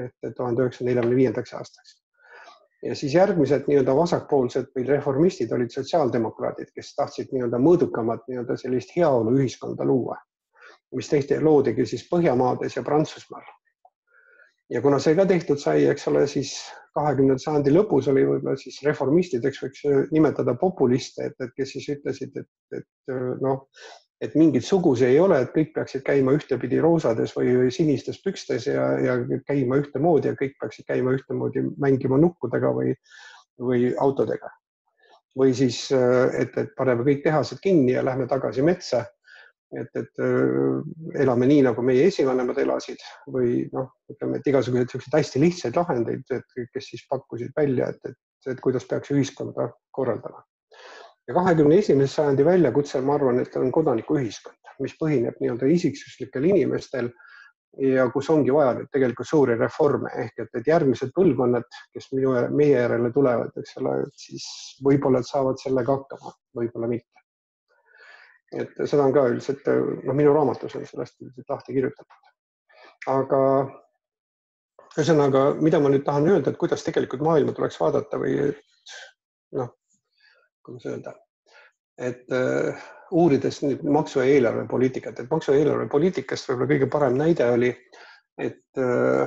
1945. aastaks. Ja siis järgmised nii-öelda vasakpoolsed või reformistid olid sotsiaaldemokraadid, kes tahtsid nii-öelda mõõdukamat nii-öelda sellist heaolu ühiskonda luua, mis loodigi siis Põhjamaades ja Prantsusmaal. Ja kuna see ka tehtud sai, eks ole, siis 20. sajandi lõpus oli võib-olla siis reformistideks võiks nimetada populiste, et kes siis ütlesid, et noh, et mingit sugusi ei ole, et kõik peaksid käima ühtepidi roosades või sinistes pükstes ja käima ühtemoodi ja kõik peaksid käima ühtemoodi mängima nukkudega või autodega. Või siis, et paneme kõik tehased kinni ja lähme tagasi metsa, et elame nii, nagu meie esivanemad elasid või noh, ütleme, et igasugused hästi lihtsaid lahendeid, kes siis pakkusid välja, et kuidas peaks ühiskonda korraldama. Ja 21. sajandi väljakutse, ma arvan, et on kodanikuühiskond, mis põhineb nii-öelda isiksuslikel inimestel ja kus ongi vaja tegelikult suuri reforme ehk et järgmised põlvkonnad, kes meie järele tulevad, eks ole, siis võib-olla saavad sellega hakkama, võib-olla mitte. Et seda on ka üldiselt, no minu raamatus on sellest üldiselt lahti kirjutatud. Aga ühesõnaga, mida ma nüüd tahan öelda, et kuidas tegelikult maailma tuleks vaadata või noh, kuidas öelda, et uurides nüüd maksu- ja eelarvepoliitikat, et maksu- ja eelarvepoliitikast võib-olla kõige parem näide oli, et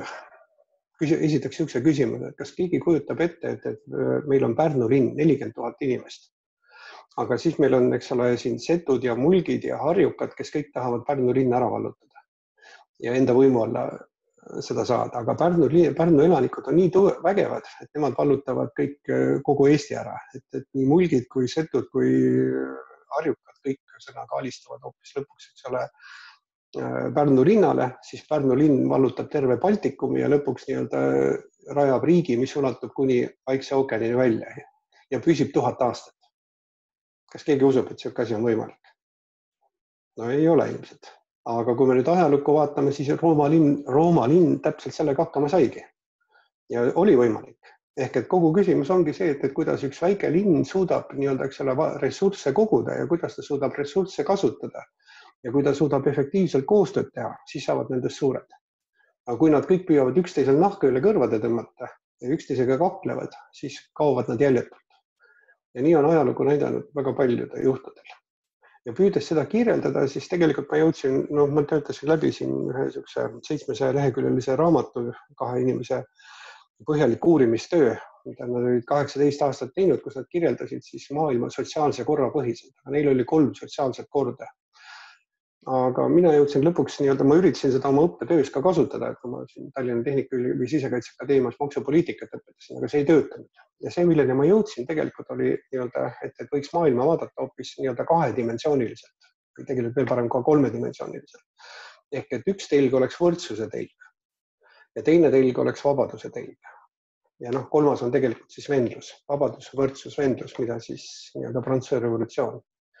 esitaks niisuguse küsimuse, et kas keegi kujutab ette, et meil on Pärnu linn 40 000 inimest. Aga siis meil on, eks ole, siin setud ja mulgid ja harjukad, kes kõik tahavad Pärnu linna ära vallutada ja enda võimu alla seda saada. Aga Pärnu elanikud on nii vägevad, et nemad vallutavad kõik kogu Eesti ära. Et nii mulgid kui setud kui harjukad kõik sõnaga alistuvad hoopis lõpuks, eks ole, Pärnu linnale, siis Pärnu linn vallutab terve Baltikumi ja lõpuks nii-öelda rajab riigi, mis ulatub kuni Vaikse ookeanini välja ja püsib 1000 aastat. Kas keegi usub, et see asi on võimalik? No ei ole ilmselt. Aga kui me nüüd ajalukku vaatame, siis Rooma linn täpselt sellega hakkama saigi. Ja oli võimalik. Ehk et kogu küsimus ongi see, et kuidas üks väike linn suudab nii-öelda, eks ole, ressursse koguda ja kuidas ta suudab ressursse kasutada ja kui ta suudab efektiivselt koostööd teha, siis saavad nendest suured. Aga kui nad kõik püüavad üksteisel nahka üle kõrvade tõmmata ja üksteisega kaklevad, siis kaovad nad jäljetult. Ja nii on ajalugu näidanud väga paljude juhtudel. Ja püüdes seda kirjeldada, siis tegelikult ma jõudsin, ma töötasin läbi siin ühe 700 leheküljelise raamatu 2 inimese põhjalik uurimistöö, mida nad olid 18 aastat teinud, kus nad kirjeldasid siis maailma sotsiaalse korra põhiselt. Neil oli 3 sotsiaalset korda. Aga mina jõudsin lõpuks nii-öelda, ma üritasin seda oma õppetöös ka kasutada, et ma siin Tallinna Tehnikaülikooli Sisekaitseakadeemias maksupoliitikat õpetasin, aga see ei töötanud. Ja see, milleni ma jõudsin tegelikult oli nii-öelda, et võiks maailma vaadata hoopis nii-öelda 2-dimensiooniliselt või tegelikult veel parem ka 3-dimensiooniliselt. Ehk et üks telg oleks võrdsuse telg ja teine telg oleks vabaduse telg. Ja 3. on tegelikult siis vendlus, vabadus, võrdsus, vendlus, mida siis nii-öelda Prantsuse revolutsioon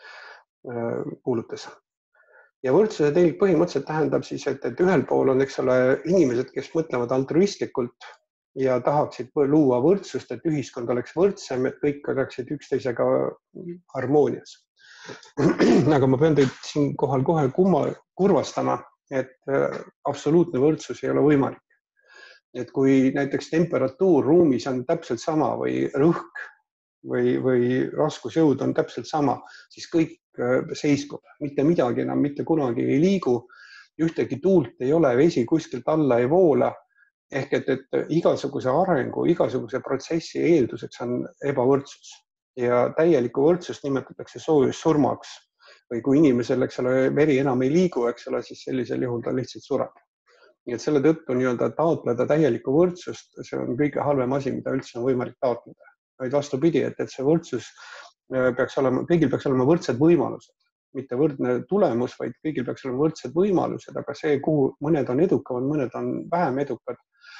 kuulutas. Ja võrdsuse telg põhimõtteliselt tähendab siis, et ühel pool on, eks ole, inimesed, kes mõtlevad altruistlikult ja tahaksid luua võrdsust, et ühiskond oleks võrdsem, et kõik oleksid üksteisega harmoonias. Aga ma pean teid siinkohal kohe kurvastama, et absoluutne võrdsus ei ole võimalik. Et kui näiteks temperatuur ruumis on täpselt sama või rõhk või raskusjõud on täpselt sama, siis kõik seiskub, mitte midagi enam mitte kunagi ei liigu, ühtegi tuult ei ole, vesi kuskilt alla ei voola, ehk et igasuguse arengu, igasuguse protsessi eelduseks on ebavõrdsus ja täielikku võrdsust nimetatakse soojussurmaks või kui inimesel, eks ole, veri enam ei liigu, eks ole, siis sellisel juhul ta lihtsalt sureb. Nii et selle tõttu nii-öelda taotleda täielikku võrdsust, see on kõige halvem asi, mida üldse on võimalik taotleda. Vaid vastupidi, et see võrdsus peaks olema, kõigil peaks olema võrdsed võimalused, mitte võrdne tulemus, vaid kõigil peaks olema võrdsed võimalused, aga see, kuhu mõned on edukad, mõned on vähem edukad,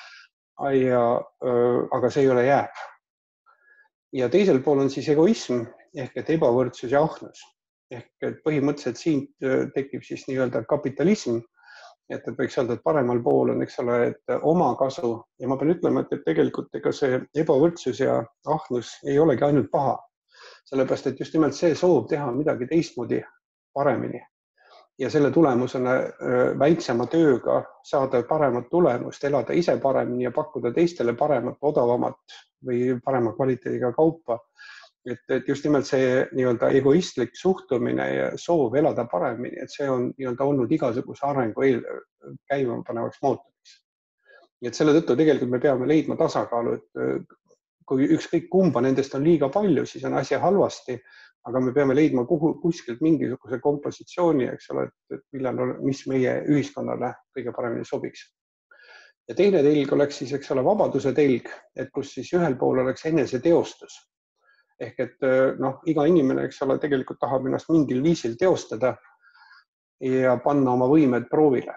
aga see ei ole jääb. Ja teisel pool on siis egoism ehk et ebavõrdsus ja ahnus. Ehk et põhimõtteliselt siin tekib siis nii-öelda kapitalism, et võiks öelda, et paremal pool on, eks ole, et oma kasu ja ma pean ütlema, et tegelikult ega see ebavõrdsus ja ahnus ei olegi ainult paha. Sellepärast, et just nimelt see soov teha midagi teistmoodi paremini ja selle tulemusena väiksema tööga saada paremat tulemust, elada ise paremini ja pakkuda teistele paremat, odavamat või parema kvaliteediga kaupa. Et just nimelt see nii-öelda egoistlik suhtumine ja soov elada paremini, et see on nii-öelda olnud igasuguse arengu käimapanevaks mootoriks. Nii et selle tõttu tegelikult me peame leidma tasakaalu, et kui ükskõik kumba nendest on liiga palju, siis on asja halvasti, aga me peame leidma kuskilt mingisuguse kompositsiooni, eks ole, et mis meie ühiskonnale kõige paremini sobiks. Ja teine telg oleks siis, eks ole, vabaduse telg, et kus siis ühel pool oleks eneseteostus. Ehk et iga inimene, eks ole, tegelikult tahab ennast mingil viisil teostada ja panna oma võimed proovile.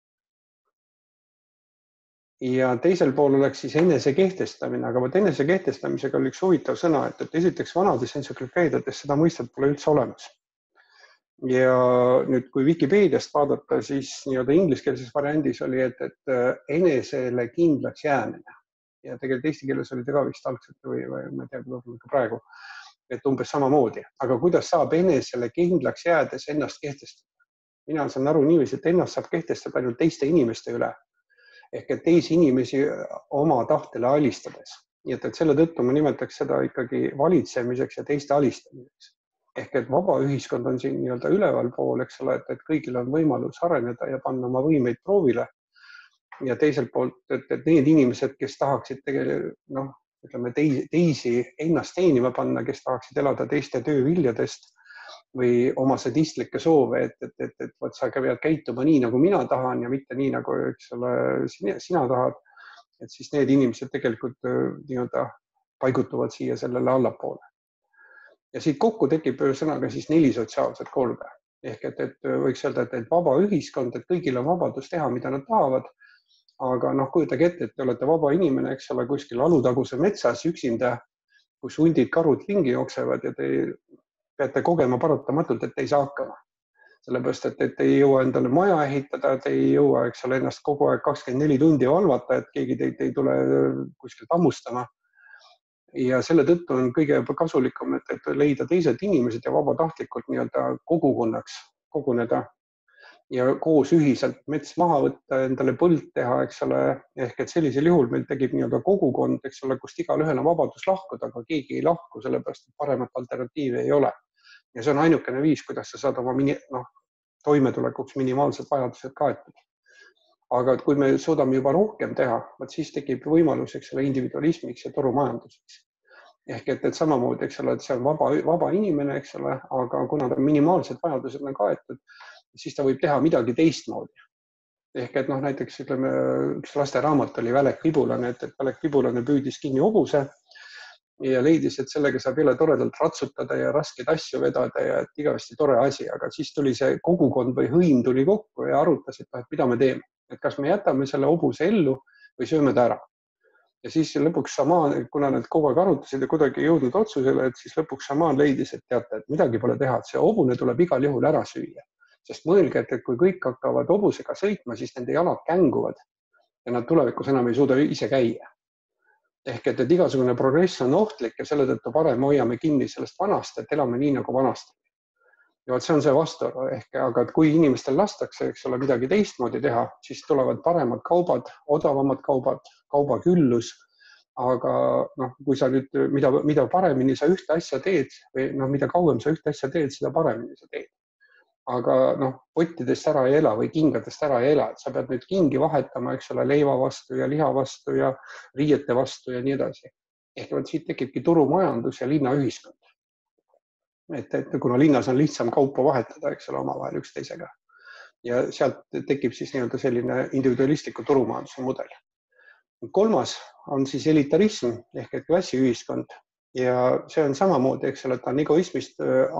Ja teisel pool oleks siis enese kehtestamine, aga võt enese kehtestamisega oli üks huvitav sõna, et esiteks vanades entsüklopeediates seda mõistet pole üldse olemas. Ja nüüd, kui Wikipeediast vaadata, siis nii-öelda ingliskeelses variandis oli, et enesele kindlaks jäämine. Ja tegelikult eesti keeles oli ta ka vist algselt või ma ei tea, võib-olla ka praegu, et umbes samamoodi. Aga kuidas saab enesele kindlaks jäädes ennast kehtestada? Mina saan aru niiviisi, et ennast saab kehtestada ainult teiste inimeste üle. Ehk et teisi inimesi oma tahtele alistades. Nii et selle tõttu ma nimetaks seda ikkagi valitsemiseks ja teiste alistamiseks. Ehk et vaba ühiskond on siin nii-öelda üleval pool, eks ole, et kõigil on võimalus areneda ja panna oma võimeid proovile. Ja teiselt poolt, et need inimesed, kes tahaksid tegelikult, ütleme teisi ennast teenima panna, kes tahaksid elada teiste tööviljadest või oma sadistlikke soove, et sa pead käituma nii, nagu mina tahan ja mitte nii, nagu eks ole, sina tahad, et siis need inimesed tegelikult nii-öelda paigutuvad siia sellele allapoole. Ja siit kokku tekib sõnaga siis 4 sotsiaalset kolbe. Ehk et võiks öelda, et vaba ühiskond, et kõigil on vabadus teha, mida nad tahavad, aga kujutage ette, et te olete vaba inimene, eks ole, kuskil Alutaguse metsas üksinda, kus hundid, karud ringi jooksevad ja te peate kogema paratamatult, et te ei saa hakkama. Sellepärast, et te ei jõua endale maja ehitada, te ei jõua, eks ole, ennast kogu aeg 24 tundi valvata, et keegi teid ei tule kuskilt hammustama. Ja selle tõttu on kõige kasulikum, et leida teised inimesed ja vabatahtlikult nii-öelda kogukonnaks koguneda ja koos ühiselt mets maha võtta, endale põld teha, eks ole, ehk et sellisel juhul meil tekib nii-öelda kogukond, eks ole, kust igalühel on vabadus lahkuda, aga keegi ei lahku, sellepärast et paremat alternatiivi ei ole. Ja see on ainukene viis, kuidas sa saad oma toimetulekuks minimaalsed vajadused kaetud. Aga kui me suudame juba rohkem teha, siis tekib võimalus, eks ole, individualismiks ja turumajanduseks. Ehk et samamoodi, eks ole, et see on vaba inimene, eks ole, aga kuna ta minimaalsed vajadused on kaetud, siis ta võib teha midagi teistmoodi. Ehk et näiteks ütleme, üks lasteraamat oli Välek Vibulane, et Välek Vibulane püüdis kinni hobuse ja leidis, et sellega saab jälle toredalt ratsutada ja raskeid asju vedada ja et igavesti tore asi, aga siis tuli see kogukond või hõim tuli kokku ja arutas, et mida me teeme, et kas me jätame selle hobuse ellu või sööme ta ära. Ja siis lõpuks Šamaan, kuna nad kogu aeg arutasid ja kuidagi jõudnud otsusele, et siis lõpuks Šamaan leidis, et teate, et midagi pole teha, et see hobune tuleb igal juhul ära süüa. Sest mõelge, et kui kõik hakkavad hobusega sõitma, siis nende jalad känguvad ja nad tulevikus enam ei suuda ise käia. Ehk et igasugune progress on ohtlik ja selle tõttu parem hoiame kinni sellest vanast, et elame nii nagu vanasti. Ja see on see vastuolu, aga kui inimestel lastakse, eks ole, midagi teistmoodi teha, siis tulevad paremad kaubad, odavamad kaubad, kaubaküllus. Aga kui sa nüüd, mida paremini sa ühte asja teed või mida kauem sa ühte asja teed, seda paremini sa teed. Aga pottidest ära ei ela või kingadest ära ei ela, et sa pead nüüd kingi vahetama, eks ole, leiva vastu ja liha vastu ja riiete vastu ja nii edasi. Ehk siit tekibki turumajandus ja linnaühiskond. Et kuna linnas on lihtsam kaupa vahetada, eks ole, omavahel üksteisega. Ja sealt tekib siis nii-öelda selline individualistliku turumajanduse mudel. Kolmas on siis elitarism ehk et klassiühiskond ja see on samamoodi, eks ole, et ta on egoismist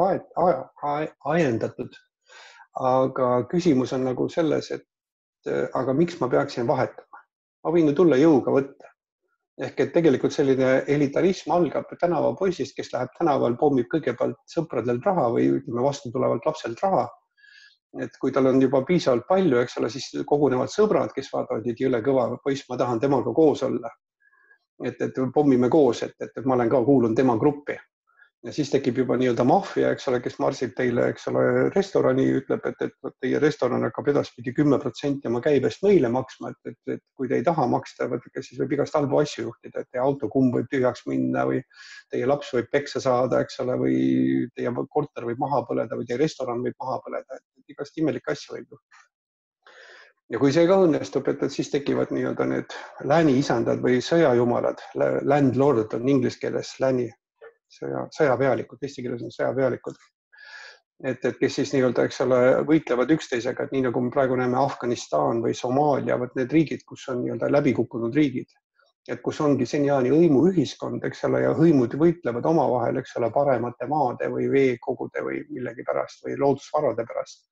ajendatud. Aga küsimus on nagu selles, et aga miks ma peaksin vahetama? Ma võin ju tulla jõuga võtta. Ehk et tegelikult selline elitarism algab tänavapoisist, kes läheb tänaval, pommib kõigepealt sõpradelt raha või ütleme vastu tulevalt lapselt raha. Et kui tal on juba piisavalt palju, eks ole, siis kogunevad sõbrad, kes vaatavad, et jõle kõva poiss, ma tahan temaga koos olla. Et pommime koos, et ma olen ka kuulun tema gruppi. Ja siis tekib juba nii-öelda maffia, eks ole, kes marsib teile, eks ole, restorani, ütleb, et teie restoran hakkab edaspidi 10% oma käibest meile maksma, et kui te ei taha maksta, siis võib igast halbu asju juhtida, et teie autokumm võib tühjaks minna või teie laps võib peksa saada, eks ole, või teie korter võib maha põleda või teie restoran võib maha põleda, et igast imelik asju võib juhtida. Ja kui see ka õnnestub, et siis tekivad nii-öelda need lääni isandad või sõjajumalad, landlord on inglise keeles lääni sõjapealikud, eesti keeles on sõjapealikud. Et kes siis nii-öelda, eks ole, võitlevad üksteisega, et nii nagu me praegu näeme Afganistan või Somaalia, võt need riigid, kus on nii-öelda läbikukkunud riigid, et kus ongi seniaani hõimuühiskond, eks ole, ja hõimud võitlevad omavahel, eks ole, paremate maade või veekogude või millegi pärast või loodusvarade pärast.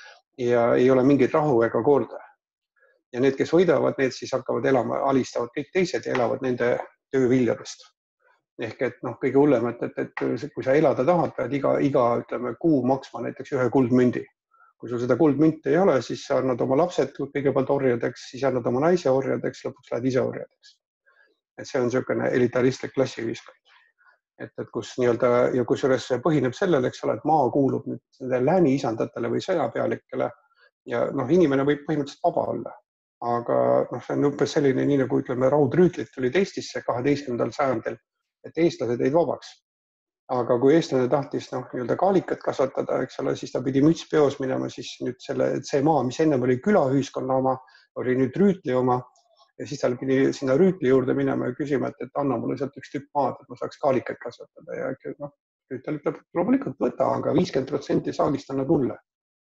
Ja ei ole mingit rahu ega korda. Ja need, kes võidavad, need siis hakkavad elama, alistavad kõik teised ja elavad nende tööviljadest. Ehk et kõige hullem, et kui sa elada tahad, pead iga ütleme, kuu maksma näiteks ühe kuldmündi. Kui sul seda kuldmünti ei ole, siis sa annad oma lapsed kõigepealt orjadeks, siis annad oma naise orjadeks, lõpuks lähed ise orjadeks. Et see on niisugune elitaristlik klassiühiskond. Et kus nii-öelda ja kusjuures põhineb sellele, eks ole, et maa kuulub nüüd lääni isandatele või sõjapealikele ja inimene võib põhimõtteliselt vaba olla. Aga see on umbes selline, nii nagu ütleme, raudrüütlit tulid Eestisse 12. sajandil, et eestlased jäid vabaks. Aga kui eestlane tahtis nii-öelda kaalikat kasvatada, eks ole, siis ta pidi müts peos minema siis nüüd see maa, mis ennem oli külaühiskonna oma, oli nüüd rüütli oma ja siis tal pidi sinna rüütli juurde minema ja küsima, et anna mulle sealt üks tükk maad, et ma saaks kaalikat kasvatada ja rüütel ütleb, loomulikult võta, aga 50% saagist anna tulle.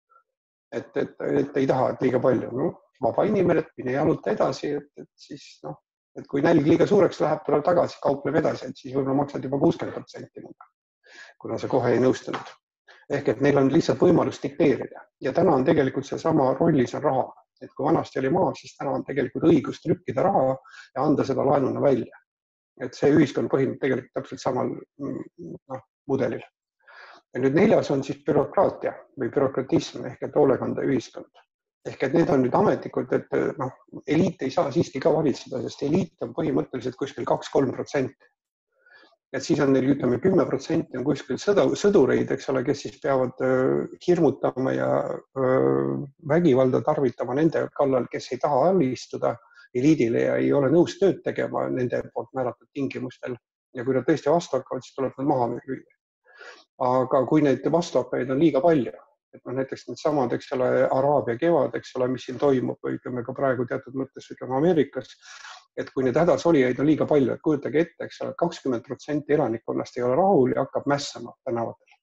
Et ei taha, et liiga palju. Vaba inimene, et mine jaluta edasi, et siis et kui nälg liiga suureks läheb, tuleb tagasi, kaupleb edasi, et siis võib-olla maksad juba 60%, kuna see kohe ei nõustunud. Ehk et neil on lihtsalt võimalus dikteerida ja täna on tegelikult see sama rollis on raha. Et kui vanasti oli maa, siis täna on tegelikult õigus trükkida raha ja anda seda laenuna välja. Et see ühiskond põhineb tegelikult täpselt samal mudelil. Ja nüüd 4. on siis bürokraatia või bürokratism ehk et hoolekandeühiskond. Ehk et need on nüüd ametlikud, et eliit ei saa siiski ka valitseda, sest eliit on põhimõtteliselt kuskil 2-3%. Et siis on neil, ütleme, 10% on kuskil sõdureid, eks ole, kes siis peavad hirmutama ja vägivalda tarvitama nende kallal, kes ei taha alistuda eliidile ja ei ole nõus tööd tegema nende poolt määratud tingimustel. Ja kui nad tõesti vastu hakkavad, siis tuleb nad maha müüa. Aga kui neid vastuhakkajaid on liiga palju, et näiteks need samad, eks ole, Araabia kevad, eks ole, mis siin toimub, või ütleme ka praegu teatud mõttes, ütleme Ameerikas, et kui need hädasolijaid on liiga palju, et kujutage ette, eks ole, 20% elanikkonnast ei ole rahul ja hakkab mässama tänavatel.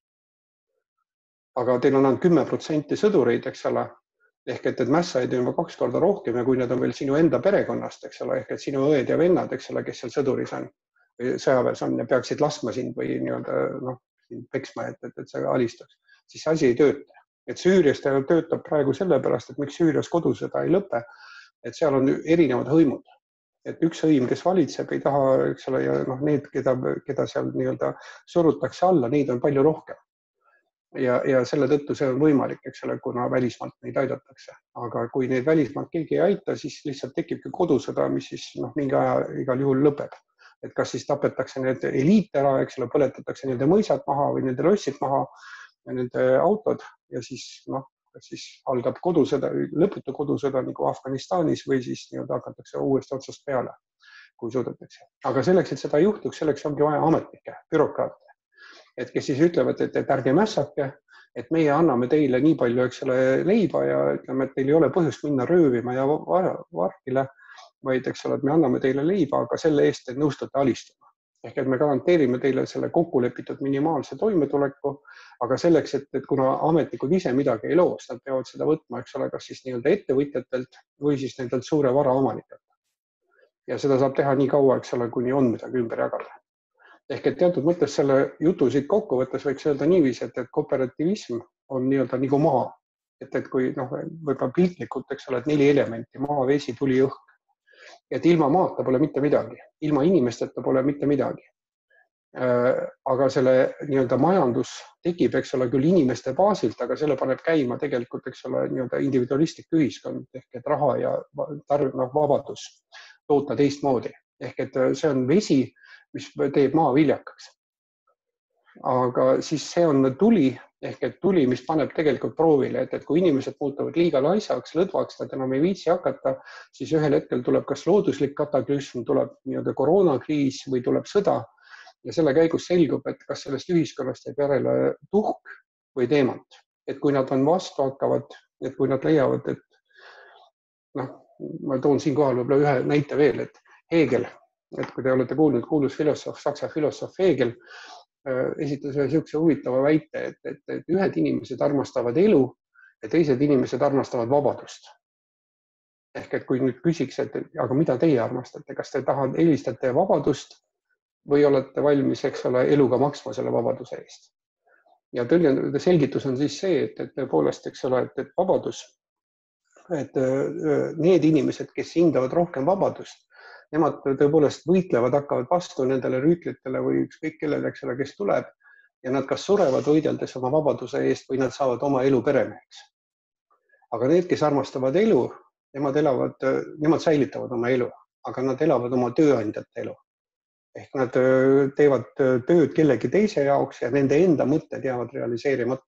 Aga teil on ainult 10% sõdureid, eks ole, ehk et mässajaid on juba 2 korda rohkem ja kui need on veel sinu enda perekonnast, eks ole, ehk et sinu õed ja vennad, eks ole, kes seal sõduris on või sõjaväes on ja peaksid laskma sind või nii-öelda peksma, et see alistuks, siis see asi ei tööta. Et Süürias töötab praegu sellepärast, et miks Süürias kodusõda ei lõpe, et seal on erinevad hõimud. Et üks hõim, kes valitseb, ei taha, eks ole, ja need, keda seal nii-öelda surutakse alla, neid on palju rohkem. Ja selle tõttu see on võimalik, eks ole, kuna välismaalt neid aidatakse. Aga kui neid välismaalt keegi ei aita, siis lihtsalt tekibki kodusõda, mis siis mingi aja igal juhul lõpeb. Et kas siis tapetakse need eliit ära, eks ole, põletatakse nende mõisad maha või nende lossid maha ja nende autod ja siis algab kodusõda, lõputu kodusõda nagu Afganistanis või siis nii-öelda hakatakse uuesti otsast peale, kui suudetakse. Aga selleks, et seda juhtuks, selleks ongi vaja ametnikke, bürokraate, et kes siis ütlevad, et ärge mässake, et meie anname teile nii palju, eks ole, leiba ja ütleme, et teil ei ole põhjust minna röövima ja varkile, vaid eks ole, et me anname teile leiba, aga selle eest, et nõustute alistuma. Ehk et me garanteerime teile selle kokkulepitud minimaalse toimetuleku, aga selleks, et kuna ametnikud ise midagi ei loo, nad peavad seda võtma, eks ole, kas siis nii-öelda ettevõtjatelt või siis nendelt suure vara omanikelt. Ja seda saab teha nii kaua, eks ole, kuni on midagi ümber jagada. Ehk et teatud mõttes selle jutu siit kokkuvõttes võiks öelda niiviisi, et kooperativism on nii-öelda nagu maa. Et kui võib-olla piltlikult, eks ole, et 4 elementi, maa, vesi, tuli, õhk. Et ilma maata pole mitte midagi, ilma inimesteta pole mitte midagi. Aga selle nii-öelda majandus tekib, eks ole, küll inimeste baasilt, aga selle paneb käima tegelikult, eks ole, nii-öelda individualistlik ühiskond ehk et raha ja vabadus toota teistmoodi. Ehk et see on vesi, mis teeb maa viljakaks. Aga siis see on tuli ehk et tuli, mis paneb tegelikult proovile, et kui inimesed muutuvad liiga laisaks, lõdvaks, nad enam ei viitsi hakata, siis ühel hetkel tuleb kas looduslik kataklüsm, tuleb nii-öelda koroonakriis või tuleb sõda ja selle käigus selgub, et kas sellest ühiskonnast jääb järele tuhk või teemant. Et kui nad on vastu hakkavad, et kui nad leiavad, ma toon siinkohal võib-olla ühe näite veel, et Hegel, et kui te olete kuulnud, kuulus filosoof, saksa filosoof Hegel esitas ühe niisuguse huvitava väite, et ühed inimesed armastavad elu ja teised inimesed armastavad vabadust. Ehk et kui nüüd küsiks, et aga mida teie armastate, kas te eelistate vabadust või olete valmis, eks ole, eluga maksma selle vabaduse eest? Ja selgitus on siis see, et tõepoolest, eks ole, et vabadus, et need inimesed, kes hindavad rohkem vabadust, nemad tõepoolest võitlevad, hakkavad vastu nendele rüütlitele või ükskõik kellele, eks ole, kes tuleb ja nad kas surevad võideldes oma vabaduse eest või nad saavad oma elu peremeheks. Aga need, kes armastavad elu, nemad säilitavad oma elu, aga nad elavad oma tööandjate elu. Ehk nad teevad tööd kellegi teise jaoks ja nende enda mõtted jäävad realiseerimata.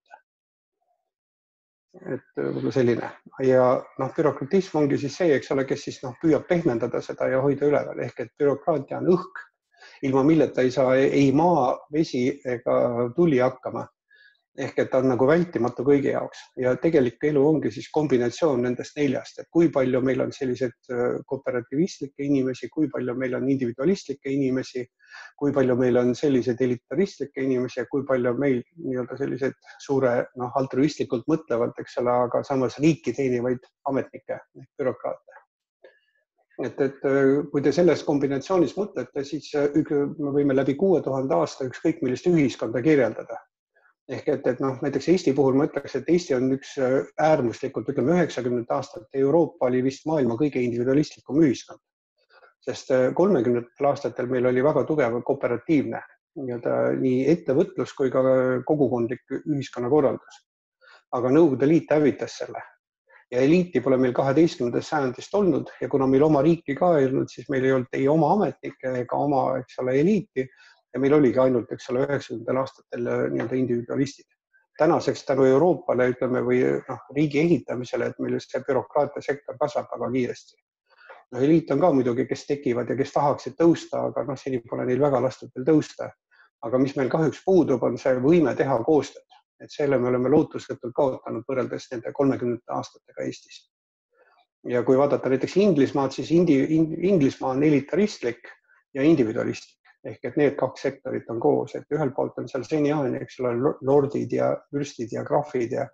Et võib-olla selline. Ja bürokratism ongi siis see, eks ole, kes siis püüab pehmendada seda ja hoida üleval. Ehk et bürokraatia on õhk, ilma milleta ei saa ei maa, vesi ega tuli hakkama. Ehk et ta on nagu vältimatu kõigi jaoks ja tegelik elu ongi siis kombinatsioon nendest neljast, et kui palju meil on sellised kooperatiivistlikke inimesi, kui palju meil on individualistlikke inimesi, kui palju meil on selliseid elitaristlikke inimesi ja kui palju meil nii-öelda sellised suure altruistlikult mõtlevad, eks ole, aga samas riiki teenivaid ametnikke, bürokraate. Et kui te selles kombinatsioonis mõtlete, siis me võime läbi 6000 aasta ükskõik millist ühiskonda kirjeldada. Ehk et näiteks Eesti puhul ma ütleks, et Eesti on üks äärmuslikult, ütleme 90 aastat Euroopa oli vist maailma kõige individualistlikum ühiskond. Sest 30 aastatel meil oli väga tugev kooperatiivne nii ettevõtlus kui ka kogukondlik ühiskonnakorraldus. Aga Nõukogude Liit hävitas selle. Ja eliiti pole meil 12. sajandist olnud ja kuna meil oma riiki ka ei olnud, siis meil ei olnud ei oma ametnikke ega oma, eks ole, eliiti. Ja meil oligi ainult, eks ole, 90. aastatel nii-öelda individualistid. Tänaseks tänu Euroopale, ütleme, või riigi ehitamisele, et meil see bürokraatia sektor kasvab väga kiiresti. Eliit on ka muidugi, kes tekivad ja kes tahaksid tõusta, aga seni pole neil väga lastud veel tõusta. Aga mis meil kahjuks puudub, on see võime teha koostööd. Et selle me oleme lootusetult kaotanud võrreldes nende 30 aastatega Eestis. Ja kui vaadata näiteks Inglismaad, siis Inglismaa on elitaristlik ja individualistlik. Ehk et need kaks sektorit on koos, et ühel poolt on seal seniaani, eks ole, lordid ja vürstid ja grafid ja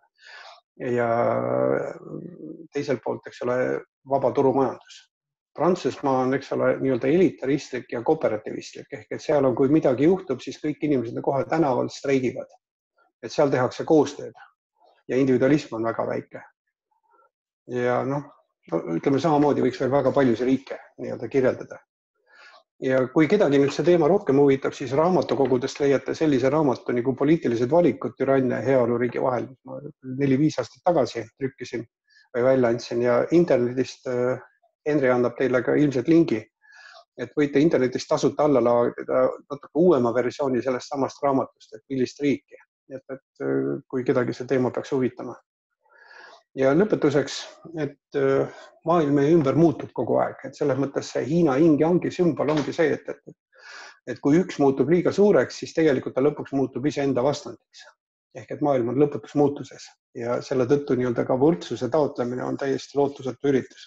teiselt poolt, eks ole, vaba turumajandus. Prantsusmaa on, eks ole, nii-öelda elitaristlik ja kooperatiivistlik, ehk et seal on, kui midagi juhtub, siis kõik inimesed kohe tänaval streigivad. Et seal tehakse koostööd ja individualism on väga väike. Ja ütleme samamoodi võiks veel väga paljusid riike nii-öelda kirjeldada. Ja kui kedagi nüüd see teema rohkem huvitab, siis raamatukogudest leiate sellise raamatu nagu Poliitilised valikud türannia ja heaoluriigi vahel. Ma 4-5 aastat tagasi trükkisin või välja andsin ja internetist Henri annab teile ka ilmselt lingi, et võite internetist tasuta alla laadida natuke uuema versiooni sellest samast raamatust, et millist riiki, et kui kedagi see teema peaks huvitama. Ja lõpetuseks, et maailm meie ümber muutub kogu aeg, et selles mõttes see Hiina Yin-Yangi sümbol ongi see, et kui üks muutub liiga suureks, siis tegelikult ta lõpuks muutub iseenda vastandiks. Ehk et maailm on lõputus muutuses ja selle tõttu nii-öelda ka võrdsuse taotlemine on täiesti lootusetu üritus.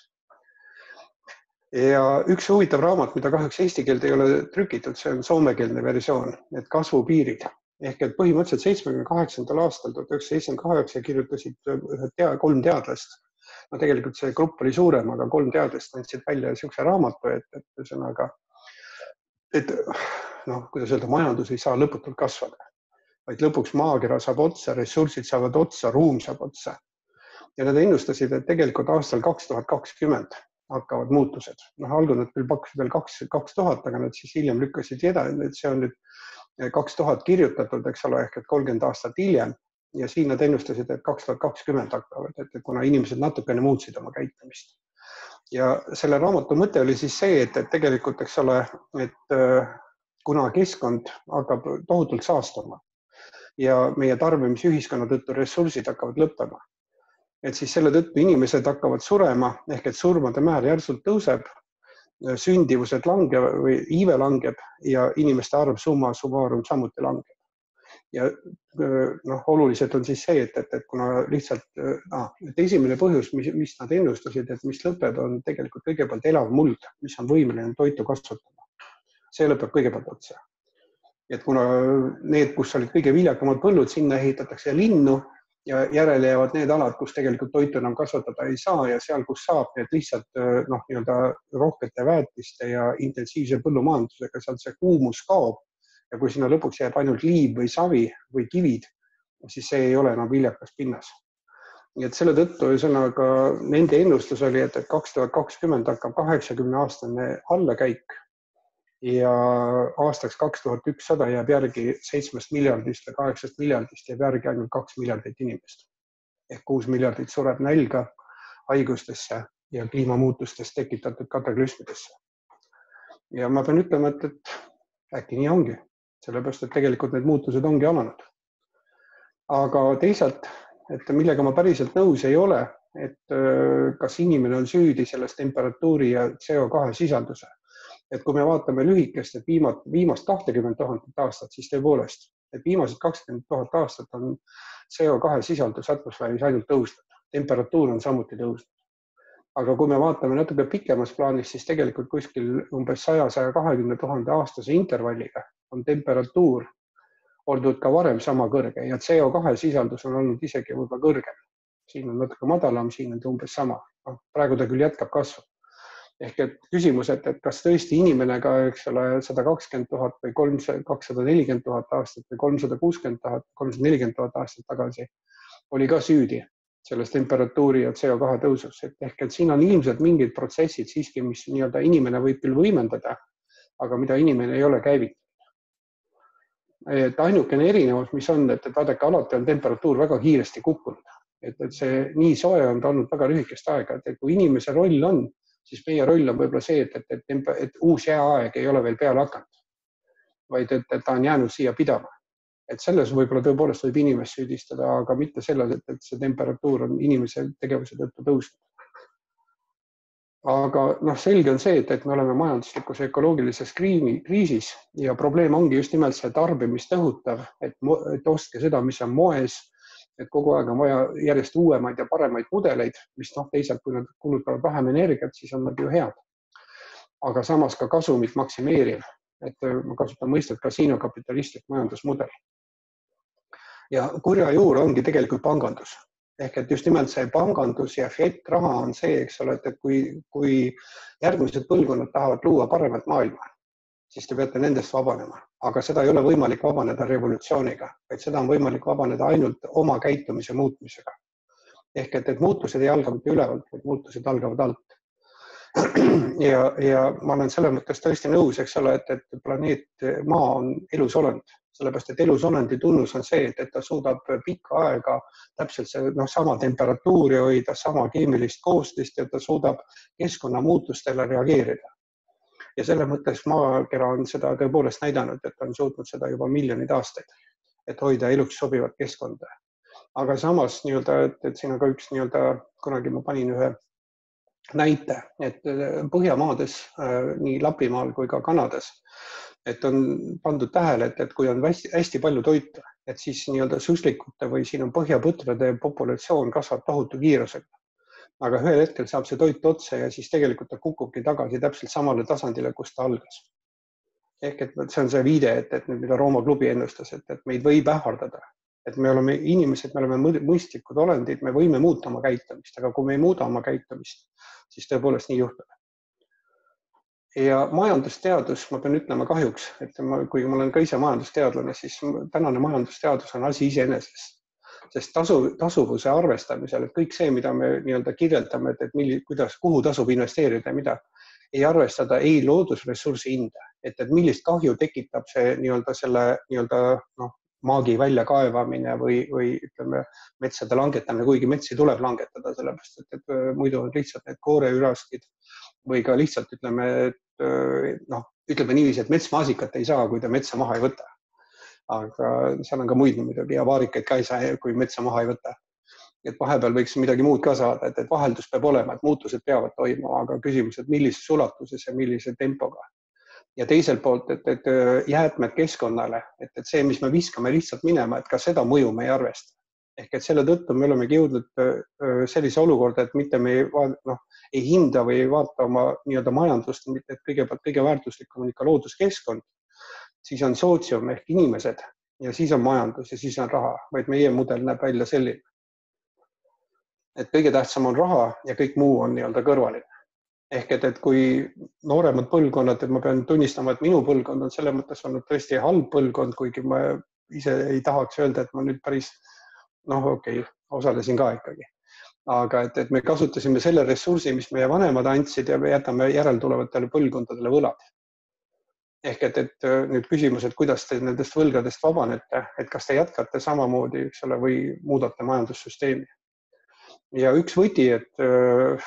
Ja üks huvitav raamat, mida kahjuks eesti keelde ei ole trükitud, see on soomekeelne versioon, et kasvupiirid. Ehk et põhimõtteliselt 78. aastal 1978 kirjutasid 3 teadlast. Tegelikult see grupp oli suurem, aga 3 teadlast andsid välja niisuguse raamatu, et kuidas öelda, majandus ei saa lõputult kasvada, vaid lõpuks maakera saab otsa, ressursid saavad otsa, ruum saab otsa. Ja nad ennustasid, et tegelikult aastal 2020 hakkavad muutused. Algul nad küll pakkusid veel 2000, aga nad siis hiljem lükkasid edasi, et see on nüüd 2000 kirjutatud, eks ole, ehk et 30 aastat hiljem ja siin nad ennustasid, et 2020 hakkavad, et kuna inimesed natukene muutsid oma käitumist. Ja selle raamatu mõte oli siis see, et tegelikult, eks ole, et kuna keskkond hakkab tohutult saastama ja meie tarbimisühiskonna tõttu ressursid hakkavad lõppema, et siis selle tõttu inimesed hakkavad surema, ehk et surmade määr järsult tõuseb, sündivused langeb või iive langeb ja inimeste arv summa summarum samuti langeb. Ja oluliselt on siis see, et kuna lihtsalt et esimene põhjus, mis nad ennustasid, et mis lõpeb, on tegelikult kõigepealt elav muld, mis on võimeline toitu kasvatama. See lõpeb kõigepealt otsa. Et kuna need, kus olid kõige viljakamad põllud, sinna ehitatakse linnu ja järele jäävad need alad, kus tegelikult toitu enam kasvatada ei saa ja seal, kus saab, need lihtsalt nii-öelda rohkete väetiste ja intensiivse põllumajandusega, sealt see kuumus kaob. Ja kui sinna lõpuks jääb ainult liiv või savi või kivid, siis see ei ole enam viljakas pinnas. Nii et selle tõttu ühesõnaga nende ennustus oli, et 2020 hakkab 80-aastane allakäik ja aastaks 2100 jääb järgi 7 miljardist või 8 miljardist jääb järgi ainult 2 miljardit inimest. Ehk 6 miljardit sureb nälga, haigustesse ja kliimamuutustest tekitatud kataklüsmidesse. Ja ma pean ütlema, et äkki nii ongi. Sellepärast, et tegelikult need muutused ongi alanud. Aga teisalt, et millega ma päriselt nõus ei ole, et kas inimene on süüdi selles temperatuuri ja CO2 sisalduse. Et kui me vaatame lühikest, et viimast 20 000 aastat, siis tõepoolest, et viimased 20 000 aastat on CO2 sisaldus atmosfääris ainult tõusnud. Temperatuur on samuti tõusnud. Aga kui me vaatame natuke pikemas plaanis, siis tegelikult kuskil umbes 100-120 000 aastase intervalliga on temperatuur olnud ka varem sama kõrge ja CO2 sisaldus on olnud isegi võib-olla kõrgem. Siin on natuke madalam, siin on umbes sama. Praegu ta küll jätkab kasvu. Ehk et küsimus, et kas tõesti inimene ka 120 000 või 240 000 aastat või 360 000, 340 000 aastat tagasi oli ka süüdi selles temperatuuri ja CO2 tõusus. Ehk et siin on ilmselt mingid protsessid siiski, mis nii-öelda inimene võib küll võimendada, aga mida inimene ei ole käivitanud. Et ainukene erinevus, mis on, et vaadake, alati on temperatuur väga kiiresti kukkunud. Et see nii soe on olnud väga lühikest aega, et kui inimese roll on, siis meie roll on võib-olla see, et uus jääaeg ei ole veel peale hakanud, vaid et ta on jäänud siia pidama. Et selles võib-olla tõepoolest võib inimest süüdistada, aga mitte selles, et see temperatuur on inimese tegevuse tõttu tõusnud. Aga selge on see, et me oleme majanduslikus ökoloogilises kriisis ja probleem ongi just nimelt see tarbimist õhutav, et ostke seda, mis on moes, et kogu aeg on vaja järjest uuemaid ja paremaid mudeleid, mis teisalt, kui nad kulutavad vähem energiat, siis on nad ju head. Aga samas ka kasumit maksimeeriv, et ma kasutan mõistet kasiinokapitalistlik majandusmudel. Ja kurja juur ongi tegelikult pangandus. Ehk et just nimelt see pangandus ja fiat raha on see, eks ole, et kui järgmised põlvkonnad tahavad luua paremat maailma, siis te peate nendest vabanema. Aga seda ei ole võimalik vabaneda revolutsiooniga, vaid seda on võimalik vabaneda ainult oma käitumise muutmisega. Ehk et muutused ei alga mitte ülevalt, vaid muutused algavad alt. Ja ma olen selle mõttes tõesti nõus, eks ole, et planeet Maa on elusolend. Sellepärast, et elusolendi tunnus on see, et ta suudab pikka aega täpselt sama temperatuuri hoida, sama keemilist koostist ja ta suudab keskkonnamuutustele reageerida. Ja selle mõttes maakera on seda tõepoolest näidanud, et on suutnud seda juba miljonid aastaid, et hoida eluks sobivat keskkonda. Aga samas, et siin on ka üks kunagi ma panin ühe näite, et Põhjamaades, nii Lapimaal kui ka Kanadas, et on pandud tähele, et kui on hästi palju toitu, et siis suslikute või siin on põhjapõtrade populatsioon kasvab tohutu kiirusega. Aga ühel hetkel saab see toit otsa ja siis tegelikult ta kukubki tagasi täpselt samale tasandile, kus ta algas. Ehk et see on see viide, et mida Rooma klubi ennustas, et meid võib ähvardada. Et me oleme inimesed, me oleme mõistlikud olendid, me võime muuta oma käitumist, aga kui me ei muuda oma käitumist, siis tõepoolest nii juhtub. Ja majandusteadus, ma pean ütlema kahjuks, et kuigi ma olen ka ise majandusteadlane, siis tänane majandusteadus on asi iseenesest. Sest tasuvuse arvestamisel, et kõik see, mida me kirjeldame, et kuhu tasub investeerida ja mida, ei arvestada ei loodusressursi hinda, et millist kahju tekitab see selle maagi väljakaevamine või ütleme metsade langetamine, kuigi metsi tuleb langetada, sellepärast, et muidu on lihtsalt need kooreüraskid või ka lihtsalt ütleme niiviisi, et metsmaasikat ei saa, kui ta metsa maha ei võta. Aga seal on ka muid muidugi ja vaarikaid ka ei saa, kui metsa maha ei võta. Et vahepeal võiks midagi muud ka saada, et vaheldus peab olema, et muutused peavad toimuma, aga küsimus, et millises ulatuses ja millise tempoga. ja teiselt poolt, et jäätmed keskkonnale, et see, mis me viskame lihtsalt minema, et ka seda mõju me ei arvesta. Ehk et selle tõttu me olemegi jõudnud sellise olukorda, et mitte me ei hinda või ei vaata oma nii-öelda majandust, et kõigepealt kõige väärtuslikum on ikka looduskeskkond, siis on sootsium ehk inimesed ja siis on majandus ja siis on raha, vaid meie mudel näeb välja selline. Et kõige tähtsam on raha ja kõik muu on nii-öelda kõrvaline. Ehk et kui nooremad põlvkonnad, et ma pean tunnistama, et minu põlvkond on selle mõttes olnud tõesti halb põlvkond, kuigi ma ise ei tahaks öelda, et ma nüüd päris, osalesin ka ikkagi. Aga et me kasutasime selle ressursi, mis meie vanemad andsid ja me jätame järeltulevatele põlvkondadele võlad. Ehk et nüüd küsimus, et kuidas te nendest võlgadest vabanete, et kas te jätkate samamoodi, eks ole, või muudate majandussüsteemi. Ja üks võti, et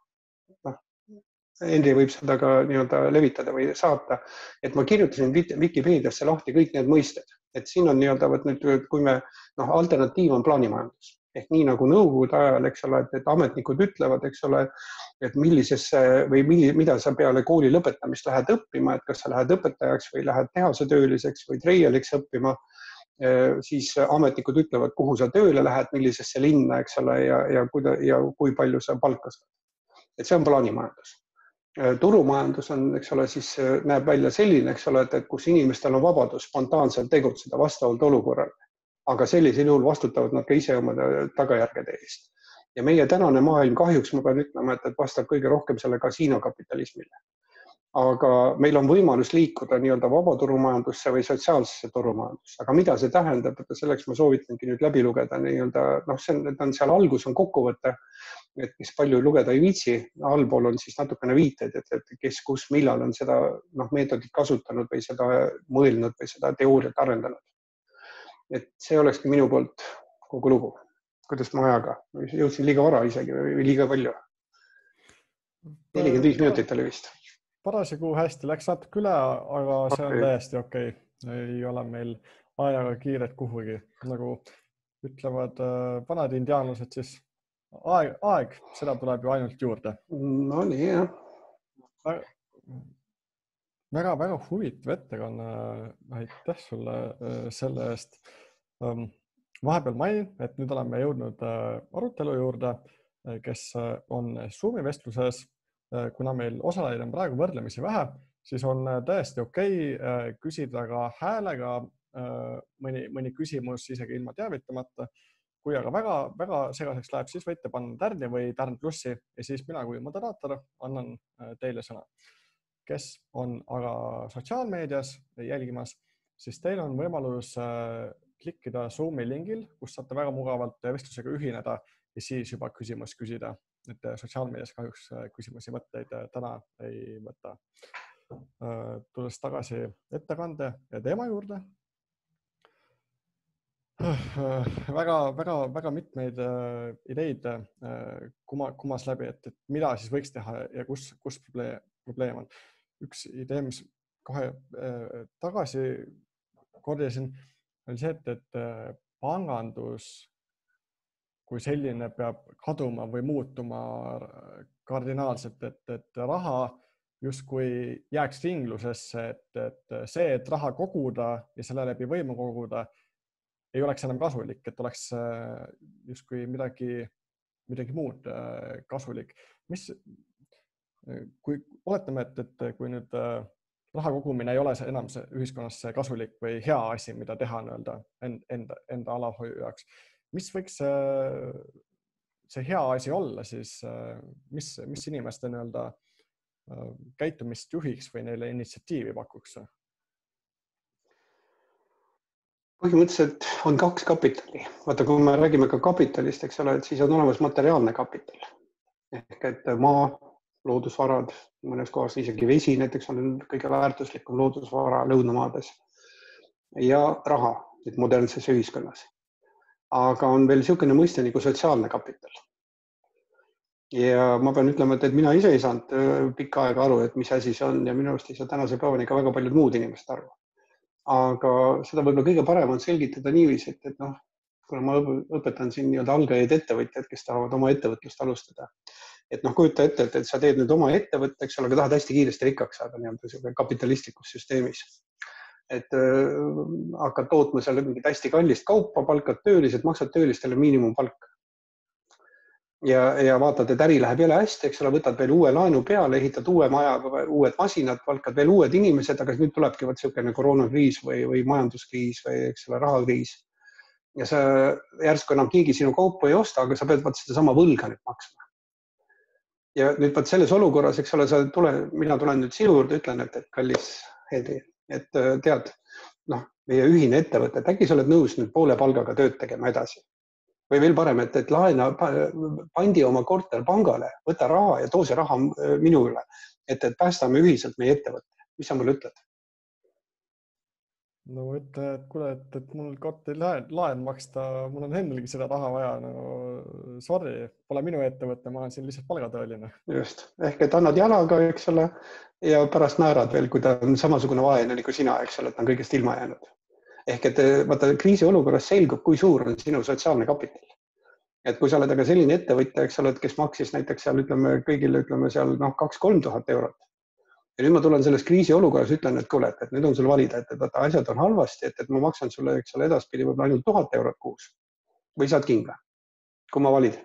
Henri võib seda ka nii-öelda levitada või saata, et ma kirjutasin Wikipeediasse lahti kõik need mõisted, et siin on nii-öelda, kui me, alternatiiv on plaanimajandus. Ehk nii nagu nõukogude ajal, eks ole, et ametnikud ütlevad, eks ole, et millisesse või mida sa peale kooli lõpetamist lähed õppima, et kas sa lähed õpetajaks või lähed tehasetööliseks või treialiks õppima, siis ametnikud ütlevad, kuhu sa tööle lähed, millisesse linna, eks ole, ja kui palju sa palka saad. Et see on plaanimajandus. Turumajandus on, eks ole, siis näeb välja selline, eks ole, et kus inimestel on vabadus spontaanselt tegutseda vastavalt olukorrale, aga sellisel juhul vastutavad nad ka ise oma tagajärgede eest. Ja meie tänane maailm kahjuks, ma pean ütlema, et vastab kõige rohkem selle kasiinokapitalismile. Aga meil on võimalus liikuda nii-öelda vabaturumajandusesse või sotsiaalsesse turumajandusse. Aga mida see tähendab, et selleks ma soovitangi nüüd läbi lugeda nii-öelda, see on seal algus on kokkuvõte, et kes palju lugeda ei viitsi, allpool on siis natukene viited, et kes, kus, millal on seda meetodit kasutanud või seda mõelnud või seda teooriat arendanud. Et see olekski minu poolt kogu lugu. Kuidas ma ajaga? Jõudsin liiga vara isegi või liiga palju. 45 minutit oli vist. Parasjagu hästi, läks natuke üle, aga see on täiesti okei. Ei ole meil ajaga kiiret kuhugi. Nagu ütlevad vanad indiaanlased, siis aeg, seda tuleb ju ainult juurde. No nii, jah. Väga huvitav ettekanne. Aitäh sulle selle eest. Vahepeal mainin, et nüüd oleme jõudnud arutelu juurde, kes on Zoomi vestluses. Kuna meil osalejaid on praegu võrdlemisi vähe, siis on täiesti okei küsida ka häälega mõni küsimus isegi ilma teavitamata. Kui aga väga segaseks läheb, siis võite panna tärni või tärn plussi ja siis mina kui moderaator annan teile sõna. Kes on aga sotsiaalmeedias jälgimas, siis teil on võimalus klikkida Zoomi lingil, kus saate väga mugavalt vestlusega ühineda ja siis juba küsimus küsida. Et sotsiaalmeedias kahjuks küsimusi mõtteid täna ei võta. Tulles tagasi ettekande ja teema juurde. Väga mitmeid ideid kumas läbi, et mida siis võiks teha ja kus probleem on. Üks idee, mis kohe tagasi korjasin, oli see, et pangandus kui selline peab kaduma või muutuma kardinaalselt, et raha justkui jääks ringlusesse, et see, et raha koguda ja selle läbi võimu koguda, ei oleks enam kasulik, et oleks justkui midagi muud kasulik. Kui oletame, et kui nüüd raha kogumine ei ole enam ühiskonnas kasulik või hea asi, mida teha enda alahoiu jaoks, mis võiks see hea asi olla, siis mis inimeste käitumist juhiks või neile initsiatiivi pakuks? Põhimõtteliselt on kaks kapitali. Vaata, kui me räägime ka kapitalist, eks ole, et siis on olemas materiaalne kapital. Ehk et maa, loodusvarad, mõnes kohas isegi vesi, näiteks on kõige väärtuslikum loodusvara lõunamaades ja raha modernses ühiskonnas. Aga on veel niisugune mõiste nagu sotsiaalne kapital. Ja ma pean ütlema, et mina ise ei saanud pikka aega aru, et mis asi see on ja minu arust ei saa tänase päevani ka väga paljud muud inimesed aru. Aga seda võib-olla kõige parem on selgitada niiviisi, et kuna ma õpetan siin nii-öelda algajaid ettevõtjaid, kes tahavad oma ettevõtlust alustada, et noh, kujuta ette, et sa teed nüüd oma ettevõtte, eks ole, aga tahad hästi kiiresti rikkaks saada nii-öelda kapitalistlikus süsteemis. Et hakkad tootma seal mingit hästi kallist kaupa, palkad töölised, maksad töölistele miinimumpalka. Ja vaatad, et äri läheb jälle hästi, eks ole, võtad veel uue laenu peale, ehitad uue maja, uued masinad, palkad veel uued inimesed, aga nüüd tulebki selline koroonakriis või majanduskriis või eks ole, rahakriis. Ja sa järsku enam keegi sinu kaupa ei osta, aga sa pead seda sama võlga nüüd maksma. Ja nüüd selles olukorras, eks ole, mina tulen nüüd sinu juurde, ütlen, et kallis Heedi, et tead, meie ühine ettevõte, et äkki sa oled nõus nüüd poole palgaga tööd tegema edasi. Või veel parem, et laena pandi oma korter pangale, võta raha ja too see raha minu üle, et päästame ühiselt meie ettevõtte. Mis sa mulle ütled? No ütle, et kuule, et mul korteri laen maksta, mul on endalgi seda raha vaja. No sorry, pole minu ettevõtte, ma olen siin lihtsalt palgatööline. Just, ehk et annad jalaga, eks ole, ja pärast naerad veel, kui ta on samasugune vaene nagu sina, eks ole, et on kõigest ilma jäänud. Ehk et vaata, kriisi olukorras selgub, kui suur on sinu sotsiaalne kapital. Et kui sa oled aga selline ettevõtja, eks ole, kes maksis näiteks seal, kõigile seal 2-3 tuhat eurot. Ja nüüd ma tulen selles kriisi olukorras, ütlen, et kuule, et nüüd on sul valida, et asjad on halvasti, et ma maksan sulle, eks ole, edaspidi võib ainult 1000 eurot kuus. Või saad kinga? Kui ma valid?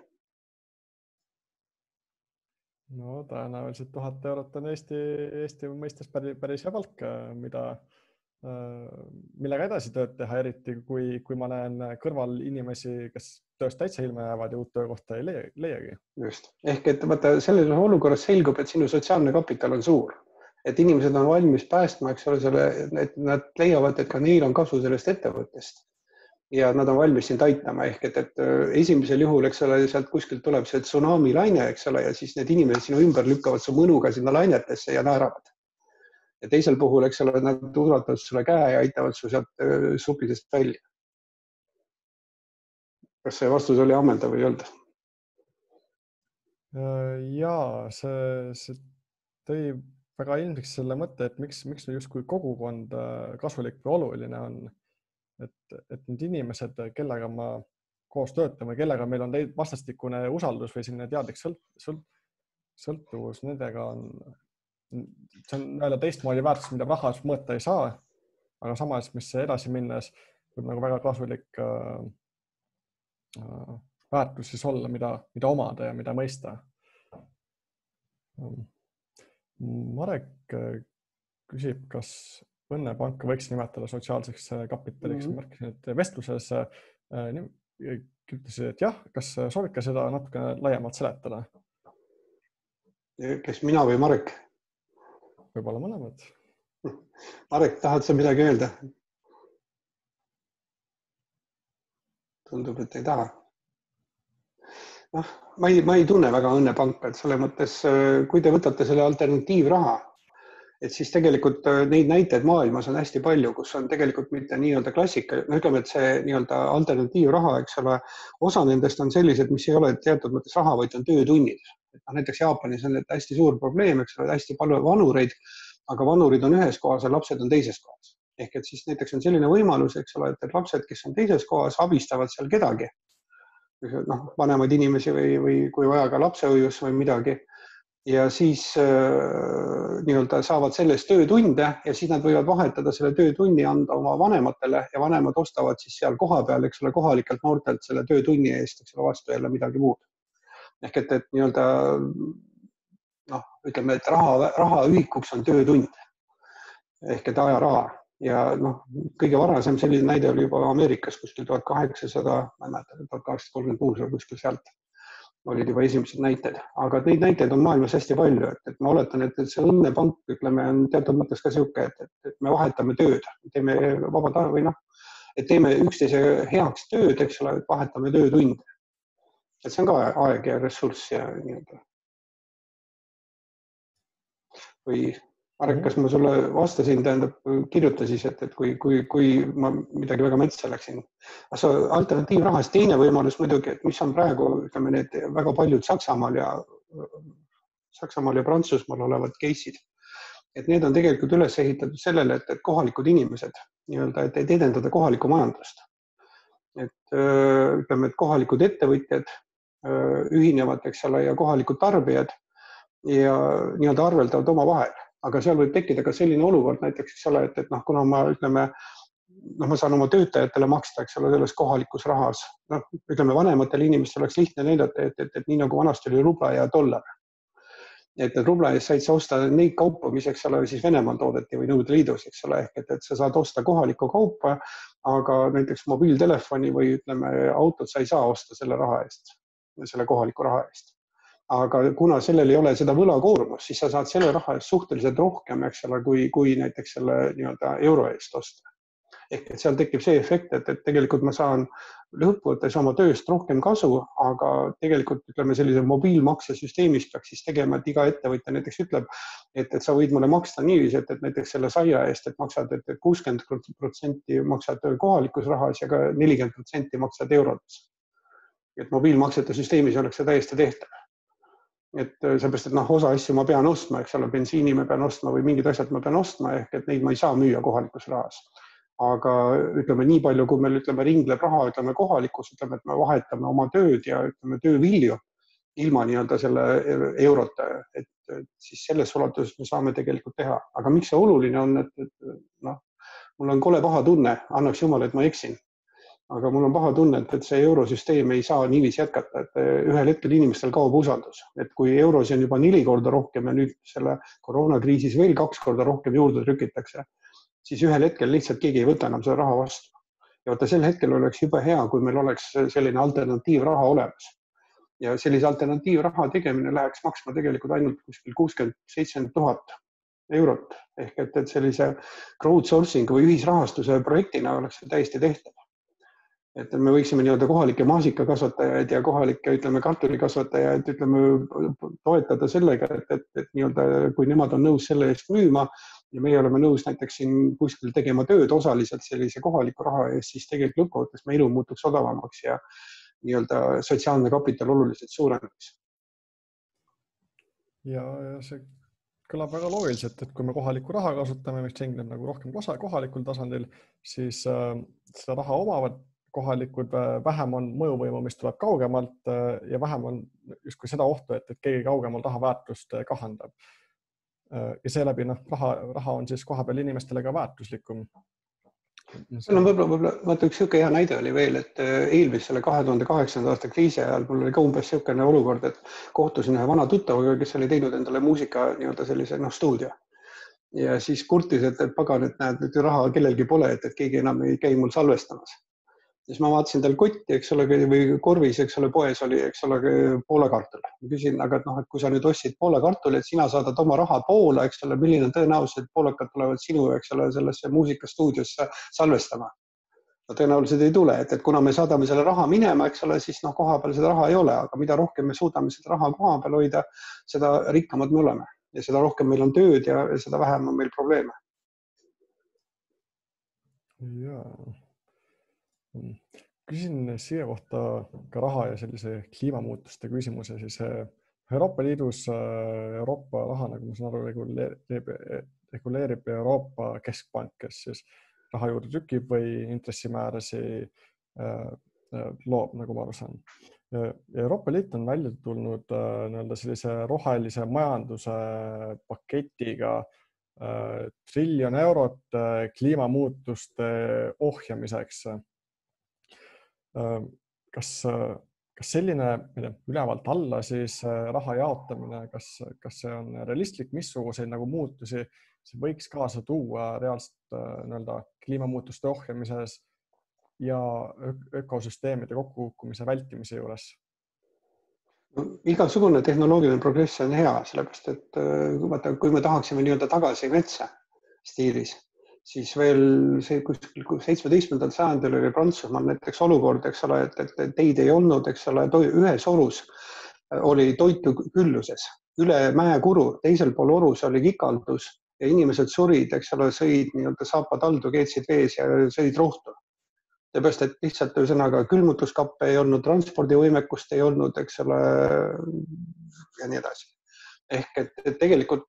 No tõenäoliselt 1000 eurot on Eesti mõistes päris hea palk, millega edasi tööd teha, eriti kui ma näen kõrval inimesi, kes tööst täitsa ilma jäävad ja uut töökohta ei leiagi. Just. Ehk et vaata, selles olukorras selgub, et sinu sotsiaalne kapital on suur. Et inimesed on valmis päästma, eks ole, et nad leiavad, et ka neil on kasu sellest ettevõttest. Ja nad on valmis sind aitama. Ehk et esimesel juhul, eks ole, sealt kuskilt tuleb see tsunami laine, eks ole, ja siis need inimesed sinu ümber lükkavad su mõnuga sinna lainetesse ja naeravad. Ja teisel puhul, eks ole, nad ulatavad sulle käe ja aitavad su sealt supidest välja. Kas see vastus oli ammendav või ei olnud? Jaa, see tõi väga ilmsiks selle mõtte, et miks justkui kogukond kasulik või oluline on. Et need inimesed, kellega ma koos töötame, kellega meil on vastastikune usaldus või selline teadlik sõltuvus, nendega see on jälle teistmoodi väärtus, mida rahas mõõta ei saa, aga samas, mis edasi minnes võib nagu väga kasulik väärtus siis olla, mida omada ja mida mõista. Marek küsib, kas Õnnepanka võiks nimetada sotsiaalseks kapitaliks. Märkisin, et vestluses ütlesid, et jah, kas soovid ka seda natuke laiemalt seletada? Kes mina või Marek? Võib-olla mõlemad. Marek, tahad sa midagi öelda? Tundub, et ei taha. Ma ei tunne väga Õnnepanka, et selle mõttes, kui te võtate selle alternatiivraha, et siis tegelikult neid näiteid maailmas on hästi palju, kus on tegelikult mitte nii-öelda klassika, ütleme, et see nii-öelda alternatiivraha, eks ole, osa nendest on sellised, mis ei ole teatud mõttes raha, vaid on töötunnid. Näiteks Jaapanis on hästi suur probleem, eks ole, hästi palju vanureid, aga vanurid on ühes kohas ja lapsed on teises kohas. Ehk et siis näiteks on selline võimalus, eks ole, et lapsed, kes on teises kohas, abistavad seal kedagi, vanemaid inimesi või kui vaja ka lapsehoius või midagi. Ja siis nii-öelda saavad sellest töötunde ja siis nad võivad vahetada selle töötunni anda oma vanematele ja vanemad ostavad siis seal koha peal, eks ole, kohalikelt noortelt selle töötunni eest, eks ole, vastu jälle midagi muud. Ehk et nii-öelda, ütleme, et raha ühikuks on töötund ehk et ajaraha ja kõige varasem selline näide oli juba Ameerikas kuskil 1800, ma ei mäleta, 1836 või kuskil sealt. Olid juba esimesed näited, aga neid näiteid on maailmas hästi palju, et ma oletan, et see Õnnepank, ütleme, on teatud mõttes ka siuke, et me vahetame tööd, teeme vabad või et teeme üksteise heaks tööd, eks ole, et vahetame töötunde. Et see on ka aeg ja ressurss ja nii-öelda. Või Marek, kas ma sulle vastasin, tähendab, kirjuta siis, et kui ma midagi väga metsa läksin. Alternatiivrahast teine võimalus muidugi, et mis on praegu, ütleme, need väga paljud Saksamaal ja Prantsusmaal olevad case'id. Et need on tegelikult üles ehitatud sellele, et kohalikud inimesed, nii-öelda, et edendada kohalikku majandust. Et ütleme, et kohalikud ettevõtjad ühinevad, eks ole, ja kohalikud tarbijad ja nii-öelda arveldavad omavahel. Aga seal võib tekkida ka selline olukord näiteks, eks ole, et noh, kuna ma ma saan oma töötajatele maksta, eks ole, selles kohalikus rahas. Noh, ütleme vanematele inimestele oleks lihtne näidata, et nii nagu vanasti oli rubla ja dollar. Et rubla eest said sa osta neid kaupa, mis, eks ole, siis Venemaal toodeti või Nõukogude Liidus, eks ole, ehk et sa saad osta kohalikku kaupa, aga näiteks mobiiltelefoni või ütleme autot sa ei saa osta selle raha eest, selle kohaliku raha eest. Aga kuna sellel ei ole seda võlakoormust, siis sa saad selle raha eest suhteliselt rohkem, eks ole, kui näiteks selle nii-öelda euro eest osta. Ehk et seal tekib see efekt, et tegelikult ma saan lõppvõttes oma tööst rohkem kasu, aga tegelikult ütleme sellise mobiilmaksesüsteemis peaks siis tegema, et iga ettevõtja näiteks ütleb, et sa võid mulle maksta niiviisi, et näiteks selle saia eest, et maksad, et 60% maksad kohalikus rahas ja ka 40% maksad eurodes. Et mobiilmaksete süsteemis oleks see täiesti tehtav. Et seepärast, et osa asju ma pean ostma, eks ole, bensiini ma pean ostma või mingid asjad ma pean ostma, ehk et neid ma ei saa müüa kohalikus rahas. Aga ütleme nii palju, kui meil ringleb raha, kohalikus, et me vahetame oma tööd ja töövilju ilma nii-öelda selle eurota, et siis selles ulatuses me saame tegelikult teha. Aga miks see oluline on, et mul on kole paha tunne, annaks jumal, et ma eksin. Aga mul on paha tunne, et see eurosüsteem ei saa niiviisi jätkata, et ühel hetkel inimestel kaob usaldus. Et kui eurosi on juba 4 korda rohkem ja nüüd selle koroonakriisis veel 2 korda rohkem juurde trükitakse, siis ühel hetkel lihtsalt keegi ei võta enam selle raha vastu. Ja vaata, sel hetkel oleks juba hea, kui meil oleks selline alternatiivraha olemas. Ja sellise alternatiivraha tegemine läheks maksma tegelikult ainult kuskil 60-70 000 eurot. Ehk et sellise crowdsourcing või ühisrahastuse projektina oleks see täiesti tehtav. Et me võiksime nii-öelda kohalikke maasikakasvatajaid ja kohalikke, kartulikasvatajaid, toetada sellega, et nii-öelda, kui nemad on nõus selle eest müüma ja meie oleme nõus näiteks siin kuskil tegema tööd osaliselt sellise kohaliku raha eest, siis tegelikult lõppkokkuvõttes meie elu muutuks odavamaks ja nii-öelda sotsiaalne kapital oluliselt suureneks. Ja see kõlab väga loogiliselt, et kui me kohalikku raha kasutame, mis sengleb nagu rohkem kohalikul tasandil, siis seda raha omavad kohalikud, vähem on mõjuvõimu, mis tuleb kaugemalt ja vähem on justkui seda ohtu, et keegi kaugemal raha väärtust kahandab. Ja seeläbi raha on siis kohapeal inimestele ka väärtuslikum. Võib-olla üks siuke hea näide oli veel, et eelmisele 2008. aasta kriisi ajal mul oli ka umbes siukene olukord, et kohtusin ühe vana tuttavaga, kes oli teinud endale muusika nii-öelda sellise stuudio. Ja siis kurtis, et pagan, et näed, nüüd raha kellelgi pole, et keegi enam ei käi mul salvestamas. Siis ma vaatasin tal kotti, eks ole, või korvis, eks ole, poes oli, eks ole, Poola kartul. Ma küsin, aga et kui sa nüüd ostsid Poola kartuli, et sina saadad oma raha Poola, eks ole, milline on tõenäoliselt poolakad tulevad sinu, eks ole, sellesse muusikastuudiosse salvestama. No tõenäoliselt ei tule, et kuna me saadame selle raha minema, eks ole, siis koha peal seda raha ei ole, aga mida rohkem me suudame seda raha koha peal hoida, seda rikkamad me oleme ja seda rohkem meil on tööd ja seda vähem on meil probleeme. Jaa. Küsin siia kohta ka raha ja sellise kliimamuutuste küsimuse, siis Euroopa Liidus Euroopa raha, nagu ma saan aru, reguleerib Euroopa Keskpank, kes siis raha juurde trükib või intressimäärasi loob, nagu ma aru saan. Euroopa Liit on välja tulnud sellise rohelise majanduse paketiga €1 triljon kliimamuutuste ohjamiseks. Kas selline ülevalt alla siis raha jaotamine, kas see on realistlik, missuguseid muutusi see võiks kaasa tuua reaalselt kliimamuutuste ohjamises ja ökosüsteemide kokkukukkumise vältimise juures? Igasugune tehnoloogiline progress on hea, sellepärast et kui me tahaksime nii-öelda tagasi metsa stiilis, siis veel see kuskil 17. sajandil oli Prantsusmaal näiteks olukord, eks ole, et teid ei olnud, eks ole, ühes orus oli toitu külluses, üle mäekuru, teisel pool orus oli kikaldus ja inimesed surid, eks ole, sõid nii-öelda saapataldu, keetsid vees ja sõid rohtu. Seepärast, et lihtsalt ühesõnaga külmutuskappe ei olnud, transpordivõimekust ei olnud, eks ole, ja nii edasi. Ehk et tegelikult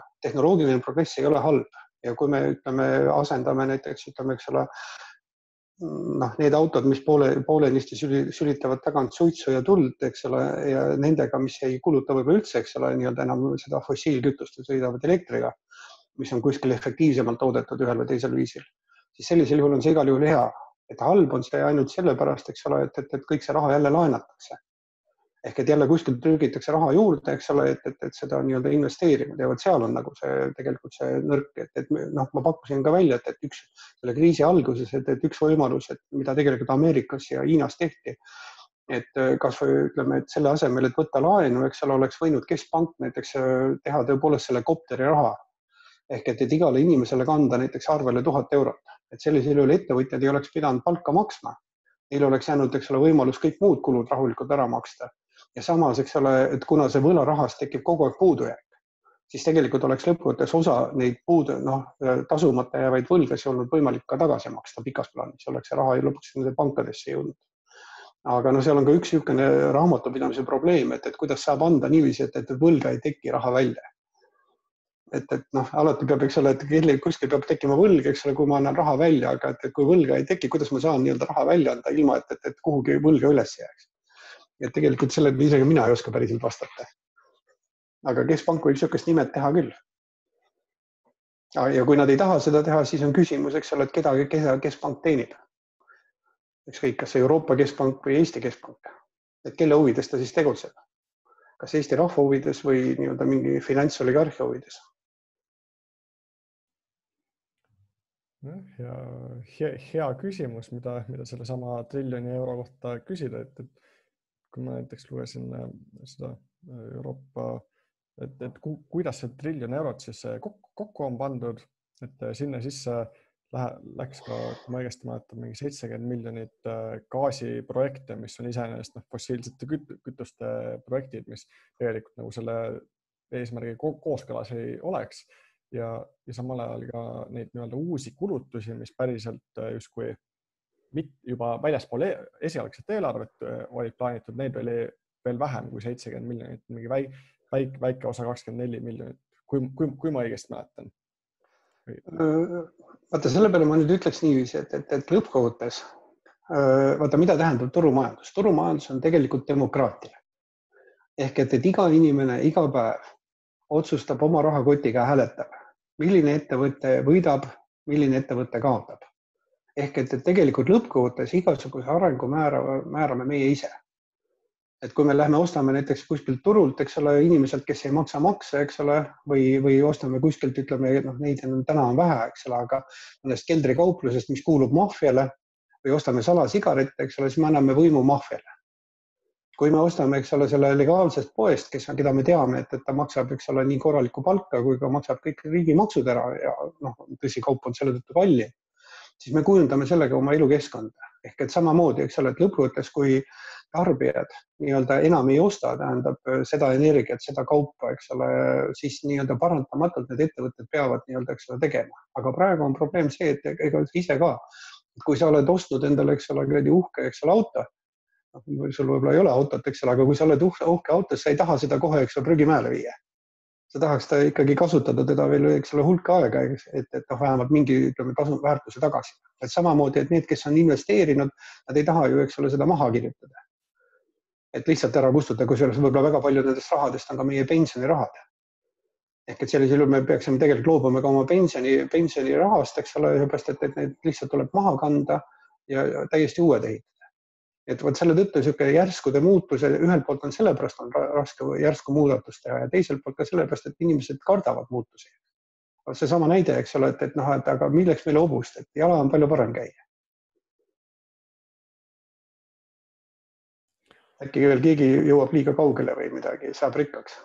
tehnoloogiline progress ei ole halb. Ja kui me asendame näiteks, eks ole, need autod, mis poolenisti sülitavad tagant suitsu ja tuld, eks ole, ja nendega, mis ei kuluta võib-olla üldse, eks ole, nii-öelda enam seda fossiilkütust ja sõidavad elektriga, mis on kuskil efektiivsemalt toodetud ühel või teisel viisil, siis sellisel juhul on see igal juhul hea. Et halb on see ainult sellepärast, eks ole, et kõik see raha jälle laenatakse. Ehk et jälle kuskilt trügitakse raha juurde, eks ole, et seda nii-öelda investeerinud ja seal on nagu see tegelikult see nõrk, et ma pakkusin ka välja, et üks selle kriisi alguses, et üks võimalus, et mida tegelikult Ameerikas ja Hiinas tehti, et kas või ütleme, et selle asemel, et võtta laenu, eks ole, oleks võinud keskpank näiteks teha tõepoolest selle kopteri raha. Ehk et igale inimesele kanda näiteks arvele 1000 eurot, et sellisel juhul ettevõtjad ei oleks pidanud palka maksma. Neil oleks jäänud, eks ole, võimalus kõik muud kulud rahulikult ära maksta. Ja samas, eks ole, et kuna see võlarahast tekib kogu aeg puudujääk, siis tegelikult oleks lõppkokkuvõttes osa neid tasumata jäävaid võlgasi olnud võimalik ka tagasi maksta pikas plaanis, oleks see raha lõpuks nende pankadesse jõudnud. Aga seal on ka üks niisugune raamatupidamise probleem, et kuidas saab anda niiviisi, et võlga ei teki raha välja. Et alati peab, eks ole, et kuskil peab tekkima võlg, eks ole, kui ma annan raha välja, aga et kui võlga ei teki, kuidas ma saan nii-öelda raha välja anda ilma, et kuhugi võlga üles jääks. Ja tegelikult sellele isegi mina ei oska päriselt vastata. Aga keskpank võib niisugust nimet teha küll. Ja kui nad ei taha seda teha, siis on küsimus, eks ole, et keda keskpank teenib. Ükskõik, kas Euroopa keskpank või Eesti keskpank. Et kelle huvides ta siis tegutseb? Kas Eesti rahva huvides või nii-öelda mingi finantsoligarhia huvides? Hea küsimus, mida selle sama triljoni euro kohta küsida, et kui ma näiteks lugesin seda Euroopa, et kuidas see triljon eurot siis kokku on pandud, et sinna sisse läks ka, kui ma õigesti mäletan, mingi 70 miljonit gaasiprojekte, mis on iseenesest fossiilsete kütuste projektid, mis tegelikult nagu selle eesmärgi kooskõlas ei oleks ja samal ajal ka neid nii-öelda uusi kulutusi, mis päriselt justkui juba väljaspool esialgset eelarvet olid plaanitud, neid oli veel vähem kui 70 miljonit, mingi väike osa 24 miljonit, kui ma õigesti mäletan. Vaata, selle peale ma nüüd ütleks niiviisi, et lõppkokkuvõttes, vaata, mida tähendab turumajandus? Turumajandus on tegelikult demokraatia. Ehk et iga inimene iga päev otsustab oma rahakotiga hääletab, milline ettevõte võidab, milline ettevõte kaotab. Ehk et tegelikult lõppkokkuvõttes igasuguse arengu määrame meie ise. Et kui me lähme ostame näiteks kuskilt turult, eks ole, inimeselt, kes ei maksa makse, eks ole, või ostame kuskilt, ütleme, neid täna on vähe, eks ole, aga mõnest keldrikauplusest, mis kuulub maffiale, või ostame salasigarette, eks ole, siis me anname võimu maffiale. Kui me ostame, eks ole, selle legaalsest poest, keda me teame, et ta maksab, eks ole, nii korralikku palka, kui ka maksab kõik riigimaksud ära ja tõsi, kaup on selle tõttu kalli, siis me kujundame sellega oma elukeskkonda. Ehk et samamoodi, eks ole, et lõppkokkuvõttes, kui tarbijad nii-öelda enam ei osta, tähendab seda energiat, seda kaupa, eks ole, siis nii-öelda parantamatult need ettevõtted peavad nii-öelda, eks ole, tegema. Aga praegu on probleem see, et ega ise ka, et kui sa oled ostnud endale, eks ole, uhke, eks ole, auto, sul võib-olla ei ole autot, eks ole, aga kui sa oled uhke autos, sa ei taha seda kohe, eks ole, prügimäele viia. Sa tahaks ta ikkagi kasutada teda veel, eks ole, hulka aega, et vähemalt mingi, ütleme, väärtuse tagasi. Et samamoodi, et need, kes on investeerinud, nad ei taha ju, eks ole, seda maha kirjutada. Et lihtsalt ära kustutada, kui võib-olla väga palju nendest rahadest on ka meie pensionirahad. Ehk et sellisel juhul me peaksime tegelikult loobuma ka oma pensionirahast, eks ole, et need lihtsalt tuleb maha kanda ja täiesti uued ehitada. Et võt selle tõttu niisugune järskude muutuse ühelt poolt on sellepärast on raske järsku muudatust teha ja teiselt poolt ka sellepärast, et inimesed kardavad muutusi. See sama näide, eks ole, et aga milleks meile hobust, et jala on palju parem käia. Äkki veel keegi jõuab liiga kaugele või midagi, saab rikkaks.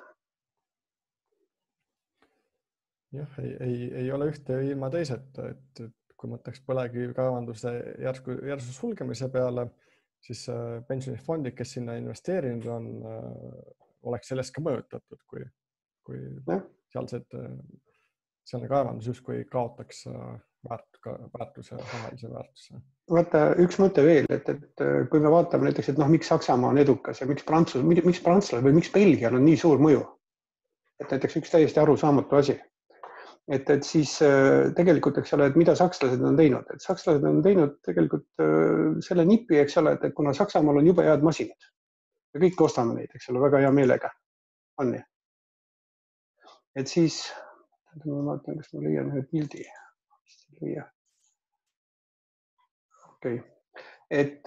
Jah, ei ole ühte ilma teiset, et kui mõtleks põlevkivikaevanduse järsu sulgemise peale, siis pensionifondid, kes sinna investeerinud on, oleks sellest ka mõjutatud, kui sealne kaevandus justkui kaotaks väärtuse, rahalise väärtuse. Vaata, üks mõte veel, et kui me vaatame näiteks, et miks Saksamaa on edukas ja miks prantslased või miks Belgial on nii suur mõju. Et näiteks üks täiesti arusaamatu asi. et siis tegelikult, eks ole, et mida sakslased on teinud, et sakslased on teinud tegelikult selle nipi, eks ole, et kuna Saksamaal on jube head masinad ja kõik ostame neid, eks ole, väga hea meelega on nii. Et siis, ma vaatan, kas ma leian ühe pildi. Okei. Et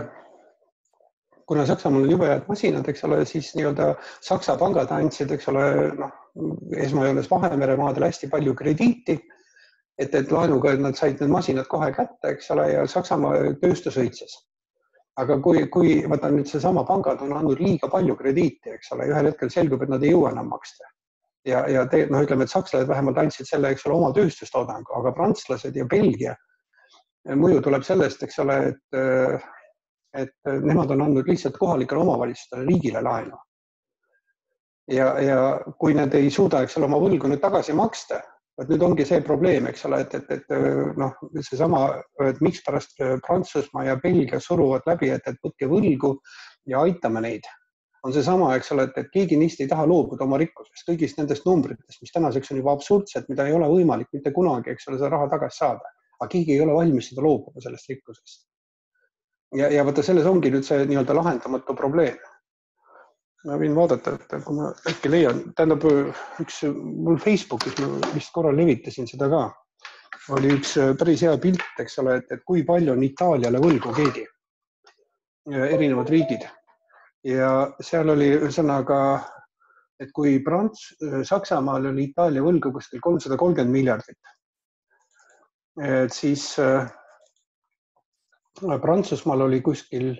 kuna Saksamaal on jube head masinad, eks ole, siis nii-öelda Saksa pangad andsid, eks ole, esmajoones Vahemeremaadel hästi palju krediiti, et laenuga nad said need masinad kohe kätte, eks ole, ja Saksamaa tööstus õitses. Aga kui vaata nüüd seesama pangad on andnud liiga palju krediiti, eks ole, ühel hetkel selgub, et nad ei jõua enam maksta. Ja ütleme, et sakslased vähemalt andsid selle, eks ole, oma tööstustoodangu, aga prantslased ja Belgia mõju tuleb sellest, eks ole, et nemad on andnud lihtsalt kohalikele omavalitsustele riigile laenu. Ja kui nad ei suuda, eks ole, oma võlgu nüüd tagasi maksta, nüüd ongi see probleem, eks ole, et seesama, et miks pärast Prantsusmaa ja Belgia suruvad läbi, et võtke võlgu ja aitame neid, on seesama, eks ole, et keegi neist ei taha loobuda oma rikkusest, kõigist nendest numbritest, mis tänaseks on juba absurdsed, mida ei ole võimalik mitte kunagi, eks ole, seda raha tagasi saada, aga keegi ei ole valmis seda loobuda sellest rikkusest. Ja vaata, selles ongi nüüd see nii-öelda lahendamatu probleem. Ma võin vaadata, et kui ma äkki leian, tähendab mul Facebookis, ma vist korra levitasin seda ka, oli üks päris hea pilt, eks ole, et kui palju on Itaaliale võlgu keegi, erinevad riigid. Ja seal oli ühesõnaga, et kui Saksamaal oli Itaalia võlgu kuskil 330 miljardit, et siis Prantsusmaal oli kuskil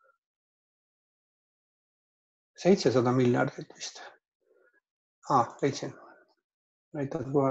700 miljardit vist. Leidsin. Näitad kohe.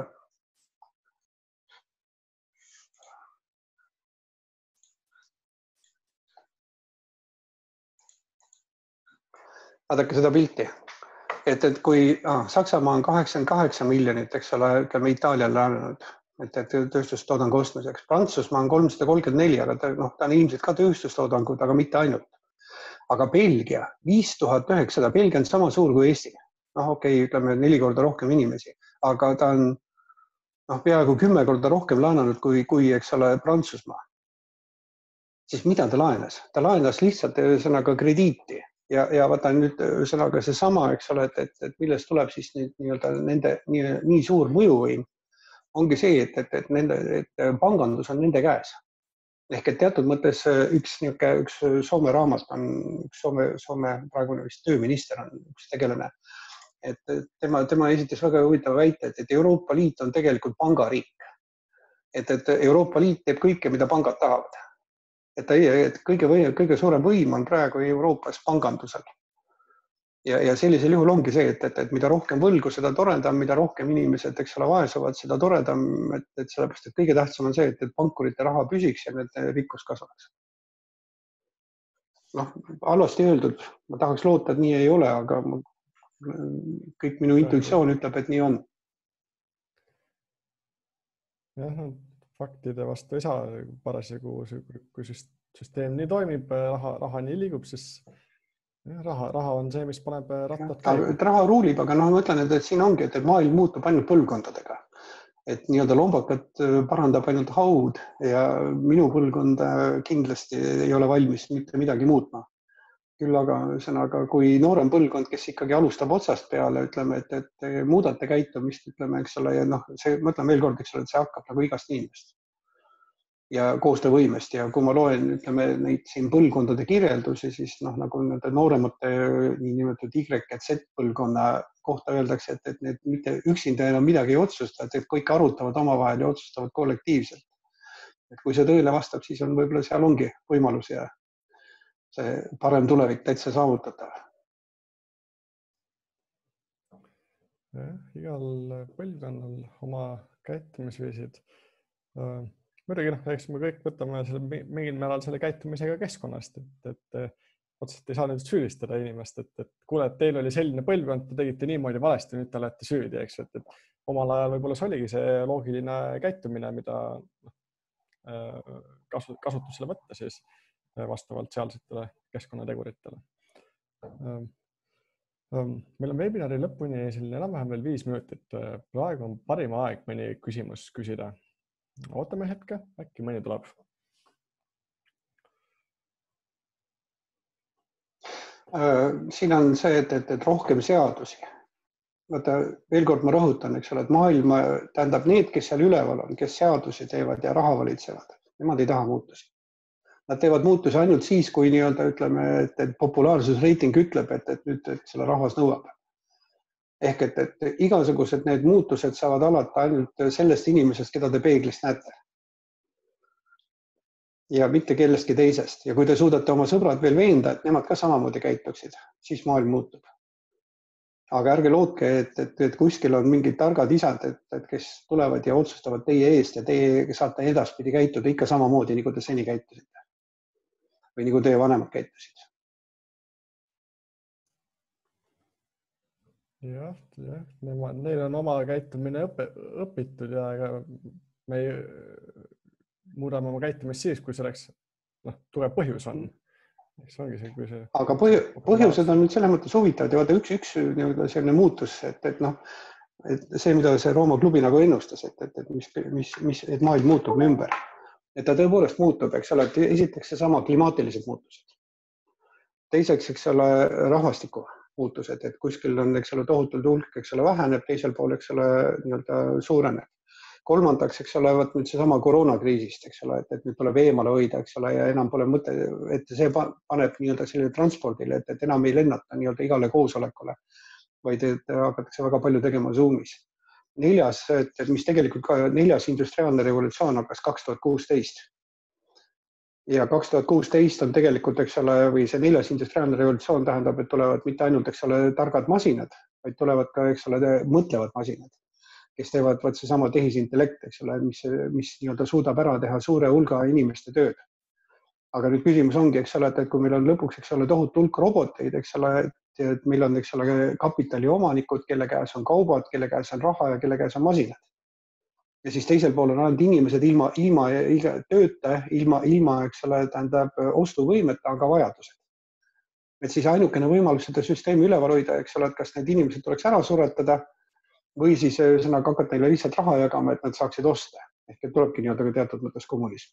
Vaadake seda pilti. Et kui Saksamaa on 88 miljonit, eks ole, ütleme Itaaliale laenanud, et tööstustoodangu ostmiseks. Prantsusmaa on 334, aga ta on ilmselt ka tööstustoodangud, aga mitte ainult. Aga Belgia 5900, Belgia on sama suur kui Eesti. Ütleme 4 korda rohkem inimesi, aga ta on peaaegu 10 korda rohkem laenanud kui eks ole Prantsusmaa. Siis mida ta laenas? Ta laenas lihtsalt ühesõnaga krediiti ja vaata nüüd ühesõnaga seesama, eks ole, et millest tuleb siis nii-öelda nende nii suur mõjuvõim, ongi see, et pangandus on nende käes. Ehk et teatud mõttes üks Soome raamat on, Soome praegune vist tööminister on üks tegelane, et tema esitas väga huvitava väite, et Euroopa Liit on tegelikult pangariik. Et Euroopa Liit teeb kõike, mida pangad tahavad. Et kõige suurem võim on praegu Euroopas pangandusel. Ja sellisel juhul ongi see, et mida rohkem võlgu, seda toredam, mida rohkem inimesed, eks ole, vaesuvad, seda toredam, et sellepärast, et kõige tähtsam on see, et pankurite raha püsiks ja need rikkus kasvaks. Halvasti öeldud, ma tahaks loota, et nii ei ole, aga kõik minu intuitsioon ütleb, et nii on. Jah, faktide vastu ei saa parasjagu, kui süsteem nii toimib, raha nii liigub, siis raha on see, mis paneb rattad käima. Raha ruulib, aga ma mõtlen, et siin ongi, et maailm muutub ainult põlvkondadega. Et nii-öelda lombakat parandab ainult haud ja minu põlvkond kindlasti ei ole valmis mitte midagi muutma. Küll aga ühesõnaga, kui noorem põlvkond, kes ikkagi alustab otsast peale, ütleme, et muudate käitumist, ütleme, eks ole, ja see, mõtlen veel kord, eks ole, et see hakkab nagu igast inimest ja koostöövõimest ja kui ma loen, ütleme, neid siin põlvkondade kirjeldusi, siis nagu nende nooremate niinimetatud Y ja Z põlvkonna kohta öeldakse, et need mitte üksinda enam midagi ei otsusta, et kõik arutavad omavahel ja otsustavad kollektiivselt. Et kui see tõele vastab, siis on võib-olla seal ongi võimalus ja see parem tulevik täitsa saavutatav. Igal põlvkonnal oma käitumisviisid. Muidugi, eks me kõik võtame mingil määral selle käitumisega keskkonnast, et otseselt ei saa nüüd süüdistada inimest, et kuule, et teil oli selline põlvkond, te tegite niimoodi valesti, nüüd te olete süüdi, eks, et omal ajal võib-olla see oligi see loogiline käitumine, mida kasutusele võtta siis vastavalt sealsetele keskkonnateguritele. Meil on webinari lõpuni selline enam-vähem veel 5 minutit. Praegu on parim aeg mõni küsimus küsida. Ootame hetke, äkki mõni tuleb. Siin on see, et rohkem seadusi. Vaata, veel kord ma rõhutan, eks ole, et maailma tähendab need, kes seal üleval on, kes seadusi teevad ja raha valitsevad. Nemad ei taha muutusi. Nad teevad muutusi ainult siis, kui nii-öelda ütleme, et populaarsusreiting ütleb, et nüüd selle rahvas nõuab. Ehk et igasugused need muutused saavad alata ainult sellest inimesest, keda te peeglist näete. Ja mitte kellestki teisest. Ja kui te suudate oma sõbrad veel veenda, et nemad ka samamoodi käituksid, siis maailm muutub. Aga ärge lootke, et kuskil on mingid targad isad, et kes tulevad ja otsustavad teie eest ja teie saate edaspidi käituda ikka samamoodi, nagu te seni käitusite. Või nagu teie vanemad käitusid. Jah, neil on oma käitumine õpitud ja me muudame oma käitumist siis, kui selleks tugev põhjus on. Ongi see, kui see... Aga põhjused on nüüd selles mõttes huvitavad ja vaata üks selline muutus, et see, mida see Rooma klubi nagu ennustas, et maailm muutub ümber. Et ta tõepoolest muutub, eks ole, et esiteks seesama klimaatilised muutused. Teiseks, eks ole, rahvastiku muutused, et kuskil on, eks ole, tohutult hulk, eks ole, väheneb, teisel pool, eks ole, nii-öelda suureneb. Kolmandaks, eks ole, nüüd seesama koroonakriisist, eks ole, et nüüd tuleb eemale hoida, eks ole, ja enam pole mõte, et see paneb nii-öelda selline transpordile, et enam ei lennata nii-öelda igale koosolekule, vaid hakatakse väga palju tegema Zoomis. Neljas, et mis tegelikult ka neljas industriaalne revolutsioon hakkas 2016. Ja 2016 on tegelikult, eks ole, või see neljas industriaalne revolutsioon tähendab, et tulevad mitte ainult, eks ole, targad masinad, vaid tulevad ka, eks ole, mõtlevad masinad, kes teevad seesama tehisintellekt, eks ole, mis nii-öelda suudab ära teha suure hulga inimeste tööd. Aga nüüd küsimus ongi, eks ole, et kui meil on lõpuks, eks ole, tohutu hulk roboteid, eks ole, et meil on, eks ole, kapitali omanikud, kelle käes on kaubad, kelle käes on raha ja kelle käes on masinad. Ja siis teisel pool on ainult inimesed ilma tööta, ilma, eks ole, tähendab ostuvõimeta, aga vajadused. Et siis ainukene võimalus seda süsteemi üleval hoida, eks ole, et kas need inimesed tuleks ära suretada või siis hakata neile lihtsalt raha jagama, et nad saaksid osta. Ehk tulebki nii-öelda teatud mõttes kommunism.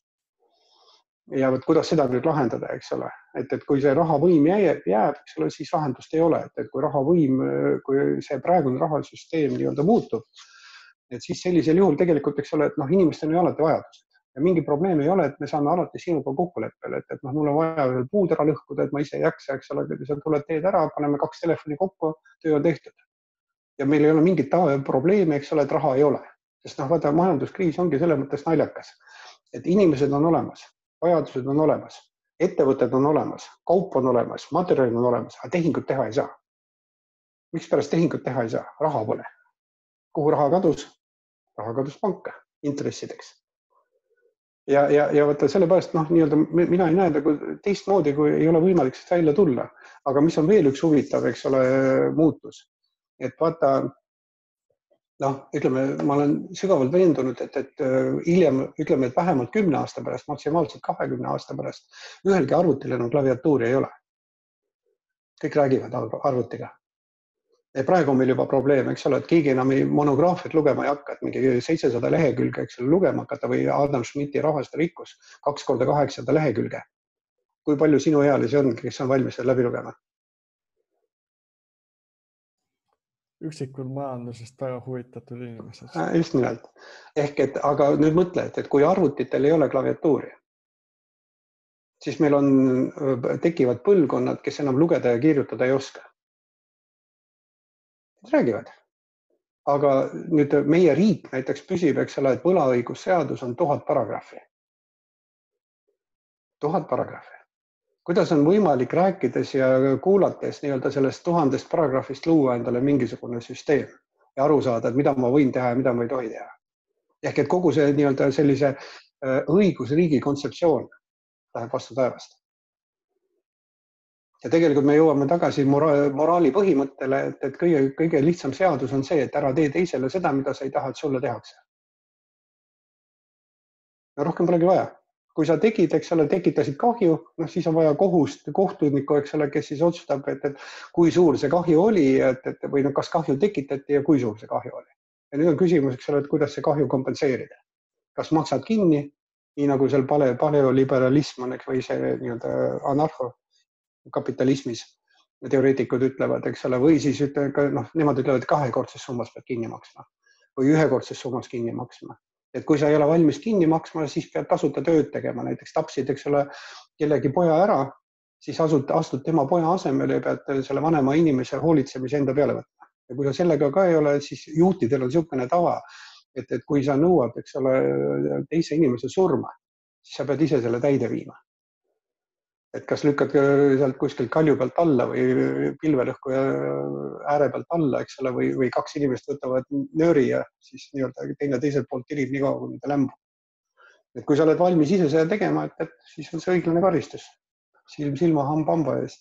Ja kuidas seda nüüd lahendada, eks ole, et kui see rahavõim jääb, eks ole, siis lahendust ei ole, et kui rahavõim, kui see praegune rahasüsteem nii-öelda muutub, et siis sellisel juhul tegelikult, eks ole, et inimestel on alati vajadused ja mingi probleem ei ole, et me saame alati sinuga kokkuleppele, et mul on vaja veel puud ära lõhkuda, et ma ise ei jaksa, eks ole, sa tuled teed ära, paneme 2 telefoni kokku, töö on tehtud. Ja meil ei ole mingit probleemi, eks ole, et raha ei ole, sest vaata, majanduskriis ongi selles mõttes naljakas, et inimesed on olemas, vajadused on olemas, ettevõtted on olemas, kaup on olemas, materjalid on olemas, aga tehingut teha ei saa. Miks pärast tehingut teha ei saa? Raha pole. Kuhu raha kadus? Raha kadus panka intressideks. Ja vaata sellepärast, nii-öelda mina ei näe teistmoodi, kui ei ole võimalik sellest välja tulla. Aga mis on veel üks huvitav, eks ole, muutus. Et vaata, ütleme, ma olen sügavalt veendunud, et hiljem, ütleme, et vähemalt 10 aasta pärast, maksimaalselt 20 aasta pärast, ühelgi arvutil enam klaviatuuri ei ole. Kõik räägivad arvutiga. Ja praegu on meil juba probleem, eks ole, et keegi enam monograafiat lugema ei hakka, et mingi 700 lehekülge, eks ole, lugema hakata või Adam Schmidti Rahvaste rikkus 2x800 lehekülge. Kui palju sinu ealisi on, kes on valmis seda läbi lugema? Üksikul majandusest väga huvitatud inimesed. Just nimelt. Ehk, aga nüüd mõtle, et kui arvutitel ei ole klaviatuuri, siis meil tekivad põlvkonnad, kes enam lugeda ja kirjutada ei oska. Räägivad. Aga nüüd meie riik näiteks püsib, eks ole, et võlaõigusseadus on 1000 paragrahvi. 1000 paragrahvi. Kuidas on võimalik rääkides ja kuulates nii-öelda sellest 1000 paragrahvist luua endale mingisugune süsteem ja aru saada, et mida ma võin teha ja mida ma ei tohi teha. Ehk et kogu see nii-öelda sellise õigusriigi kontseptsioon läheb vastu taevast. Ja tegelikult me jõuame tagasi moraali põhimõttele, et kõige lihtsam seadus on see, et ära tee teisele seda, mida sa ei taha, et sulle tehakse. Ja rohkem polegi vaja. kui sa tegid, eks ole, tekitasid kahju, noh, siis on vaja kohtunikku, eks ole, kes siis otsustab, et kui suur see kahju oli, või noh, kas kahju tekitati ja kui suur see kahju oli. Ja nüüd on küsimus, eks ole, et kuidas see kahju kompenseerida. Kas maksad kinni, nii nagu seal paleoliberalism on, või see nii-öelda anarhokapitalismis teoreetikud ütlevad, eks ole, või siis noh, nemad ütlevad, et 2-kordses summas pead kinni maksma või 1-kordses summas kinni maksma. Et kui sa ei ole valmis kinni maksma, siis pead tasuta tööd tegema, näiteks tapsid, eks ole, kellegi poja ära, siis astud tema poja asemele ja pead selle vanema inimese hoolitsemise enda peale võtma. Ja kui sa sellega ka ei ole, siis juhtidel on niisugune tava, et kui sa nõuad, eks ole, teise inimese surma, siis sa pead ise selle täide viima. Et kas lükkad sealt kuskilt kalju pealt alla või pilvelõhku ääre pealt alla, eks ole, või 2 inimest võtavad nööri ja siis nii-öelda teine teiselt poolt tirib nii kaua, kui ta lämbub. Et kui sa oled valmis ise seda tegema, et siis on see õiglane karistus. Silm silma, hamba eest.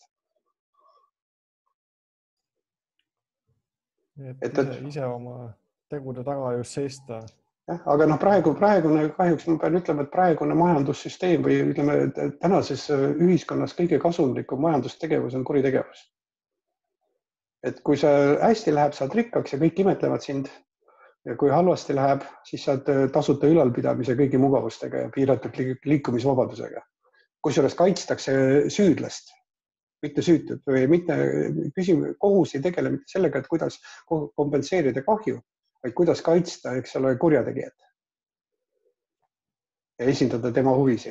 Et ise oma tegude taga just seista. Aga noh, praegune kahjuks ma pean ütlema, et praegune majandussüsteem või ütleme, tänases ühiskonnas kõige kasumlikum majandustegevus on kuritegevus. Et kui see hästi läheb, saad rikkaks ja kõik imetlevad sind. Ja kui halvasti läheb, siis saad tasuta ülalpidamise kõigi mugavustega ja piiratud liikumisvabadusega. Kusjuures kaitstakse süüdlast, mitte süütud või mitte kohus ei tegele mitte sellega, et kuidas kompenseerida kahju, vaid kuidas kaitsta, eks ole, kurjategijat ja esindada tema huvisi.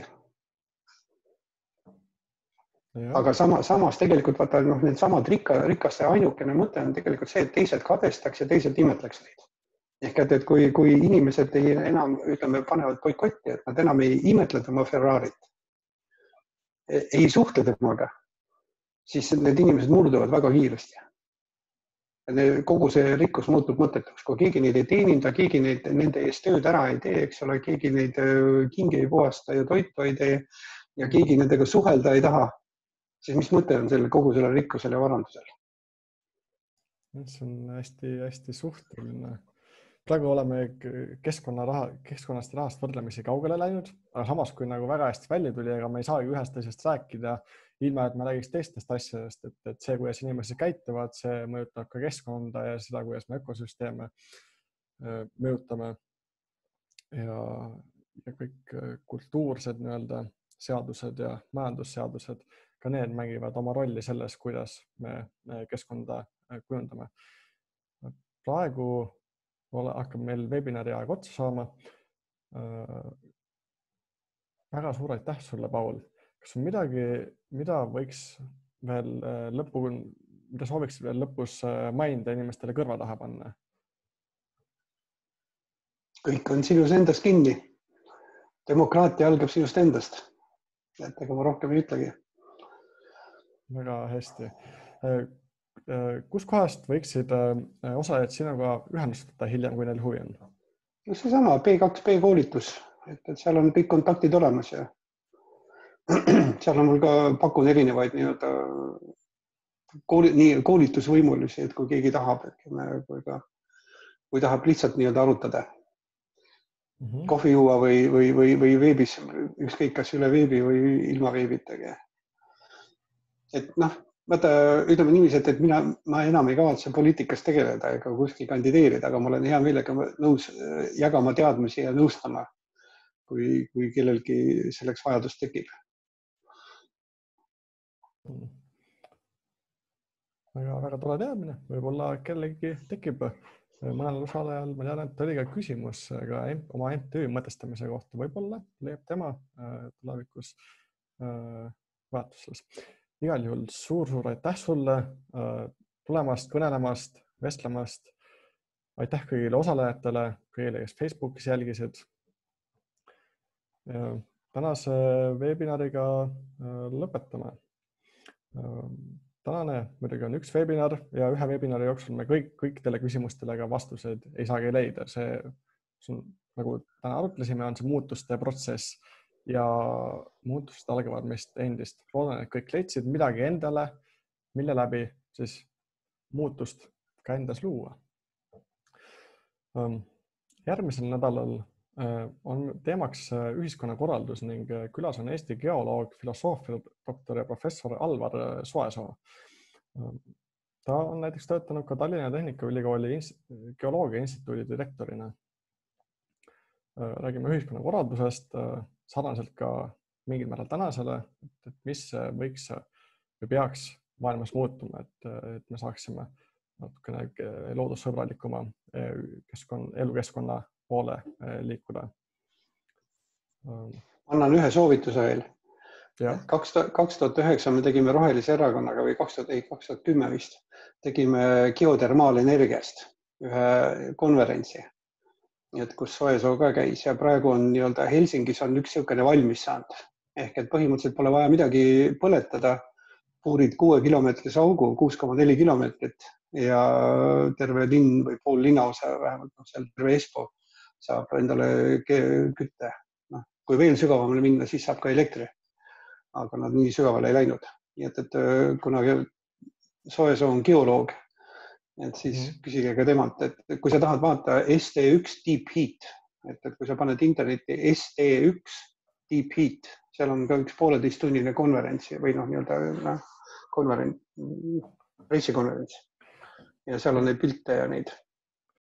Aga samas tegelikult vaata, noh, need samad rikaste ainukene mõte on tegelikult see, et teised kadestaks ja teised imetleks neid. Ehk et kui inimesed enam, ütleme, panevad boikotti, et nad enam ei imetle tema Ferrarit, ei suhtle temaga, siis need inimesed murduvad väga kiiresti. Kogu see rikkus muutub mõttetuks, kui keegi neid ei teeninda, keegi nende eest tööd ära ei tee, eks ole, keegi neid kingi ei puhasta ja toitu ei tee ja keegi nendega suhelda ei taha, siis mis mõte on kogu selle rikkusel ja varandusel? See on hästi suhteline. Praegu oleme keskkonnast ja rahast võrdlemisi kaugele läinud, aga samas kui nagu väga hästi välja tuli, ega me ei saagi ühest asjast rääkida, ilma et me räägiks teistest asjadest, et see, kuidas inimesed käituvad, see mõjutab ka keskkonda ja seda, kuidas me ökosüsteeme mõjutame ja kõik kultuursed nii-öelda seadused ja majandusseadused, ka need mängivad oma rolli selles, kuidas me keskkonda kujundame. Praegu hakkab meil webinari aeg otsa saama. Väga suur aitäh sulle, Paul. Kas on midagi, mida sooviks veel lõpus mainida inimestele kõrva taha panna? Kõik on sinus endast kinni. Demokraatia algab sinust endast. Et ega ma rohkem ei ütlegi. Väga hästi. Kus kohast võiksid osalejad sinuga ühendustada hiljem, kui neil huvi on? See sama B2B koolitus, et seal on kõik kontaktid olemas ja seal on mul ka pakun erinevaid koolitusvõimulusi, et kui keegi tahab, kui tahab lihtsalt arutada, kohvi juua või veebis, ükskõik kas üle veebi või ilma veebitagi. Et noh, ütleme niiviisi, et ma enam ei kavatse poliitikas tegeleda ega kuskil kandideerida, aga ma olen hea meelega nõus jagama teadmisi ja nõustama, kui kellelgi selleks vajadus tekib. Väga tore teadmine, võib-olla kellegi tekib mõnel osalejal, ma tean, et oli ka küsimus ka oma MTÜ mõtestamise kohta, võib-olla leiab tema tulevikus väärtustes. Igal juhul suur aitäh sulle tulemast, kõnelemast, vestlemast. Aitäh kõigile osalejatele, kõigile, kes Facebookis jälgisid. Tänase webinariga lõpetame. Tänane muidugi on üks webinar ja ühe webinari jooksul me kõikidele küsimustele ka vastuseid ei saagi leida. See nagu täna arutlesime, on see muutuste protsess ja muutused algavad meist endist. Loodan, et kõik leidsid midagi endale, mille läbi siis muutust ka endas luua. Järgmisel nädalal on teemaks ühiskonnakorraldus ning külas on Eesti geoloog, filosoofia doktor ja professor Alvar Soesoo. Ta on näiteks töötanud ka Tallinna Tehnikaülikooli geoloogia instituudi direktorina. Räägime ühiskonnakorraldusest, sarnaselt ka mingil määral tänasele, et mis võiks või peaks maailmas muutuma, et me saaksime natukene loodussõbralikuma elukeskkonna poole liikuda. Annan ühe soovituse veel. 2009 me tegime Rohelise Erakonnaga või 2010 vist tegime geotermaalenergiast ühe konverentsi, et kus Soesoo ka käis ja praegu on nii-öelda Helsingis on üks niisugune valmis saanud. Ehk et põhimõtteliselt pole vaja midagi põletada, puurid 6 kilomeetrise augu, 6,4 kilomeetrit ja terve linn või pool linnaosa vähemalt, seal terve Espoo saab endale kütte. Kui veel sügavamale minna, siis saab ka elektri. Aga nad nii sügavale ei läinud. Nii et kuna Soesoo on geoloog, et siis küsige ka temalt, et kui sa tahad vaadata ST1 Deep Heat, et kui sa paned internetti ST1 Deep Heat, seal on ka üks 1,5-tunnine konverentsi või pressikonverents. Ja seal on neid pilte ja neid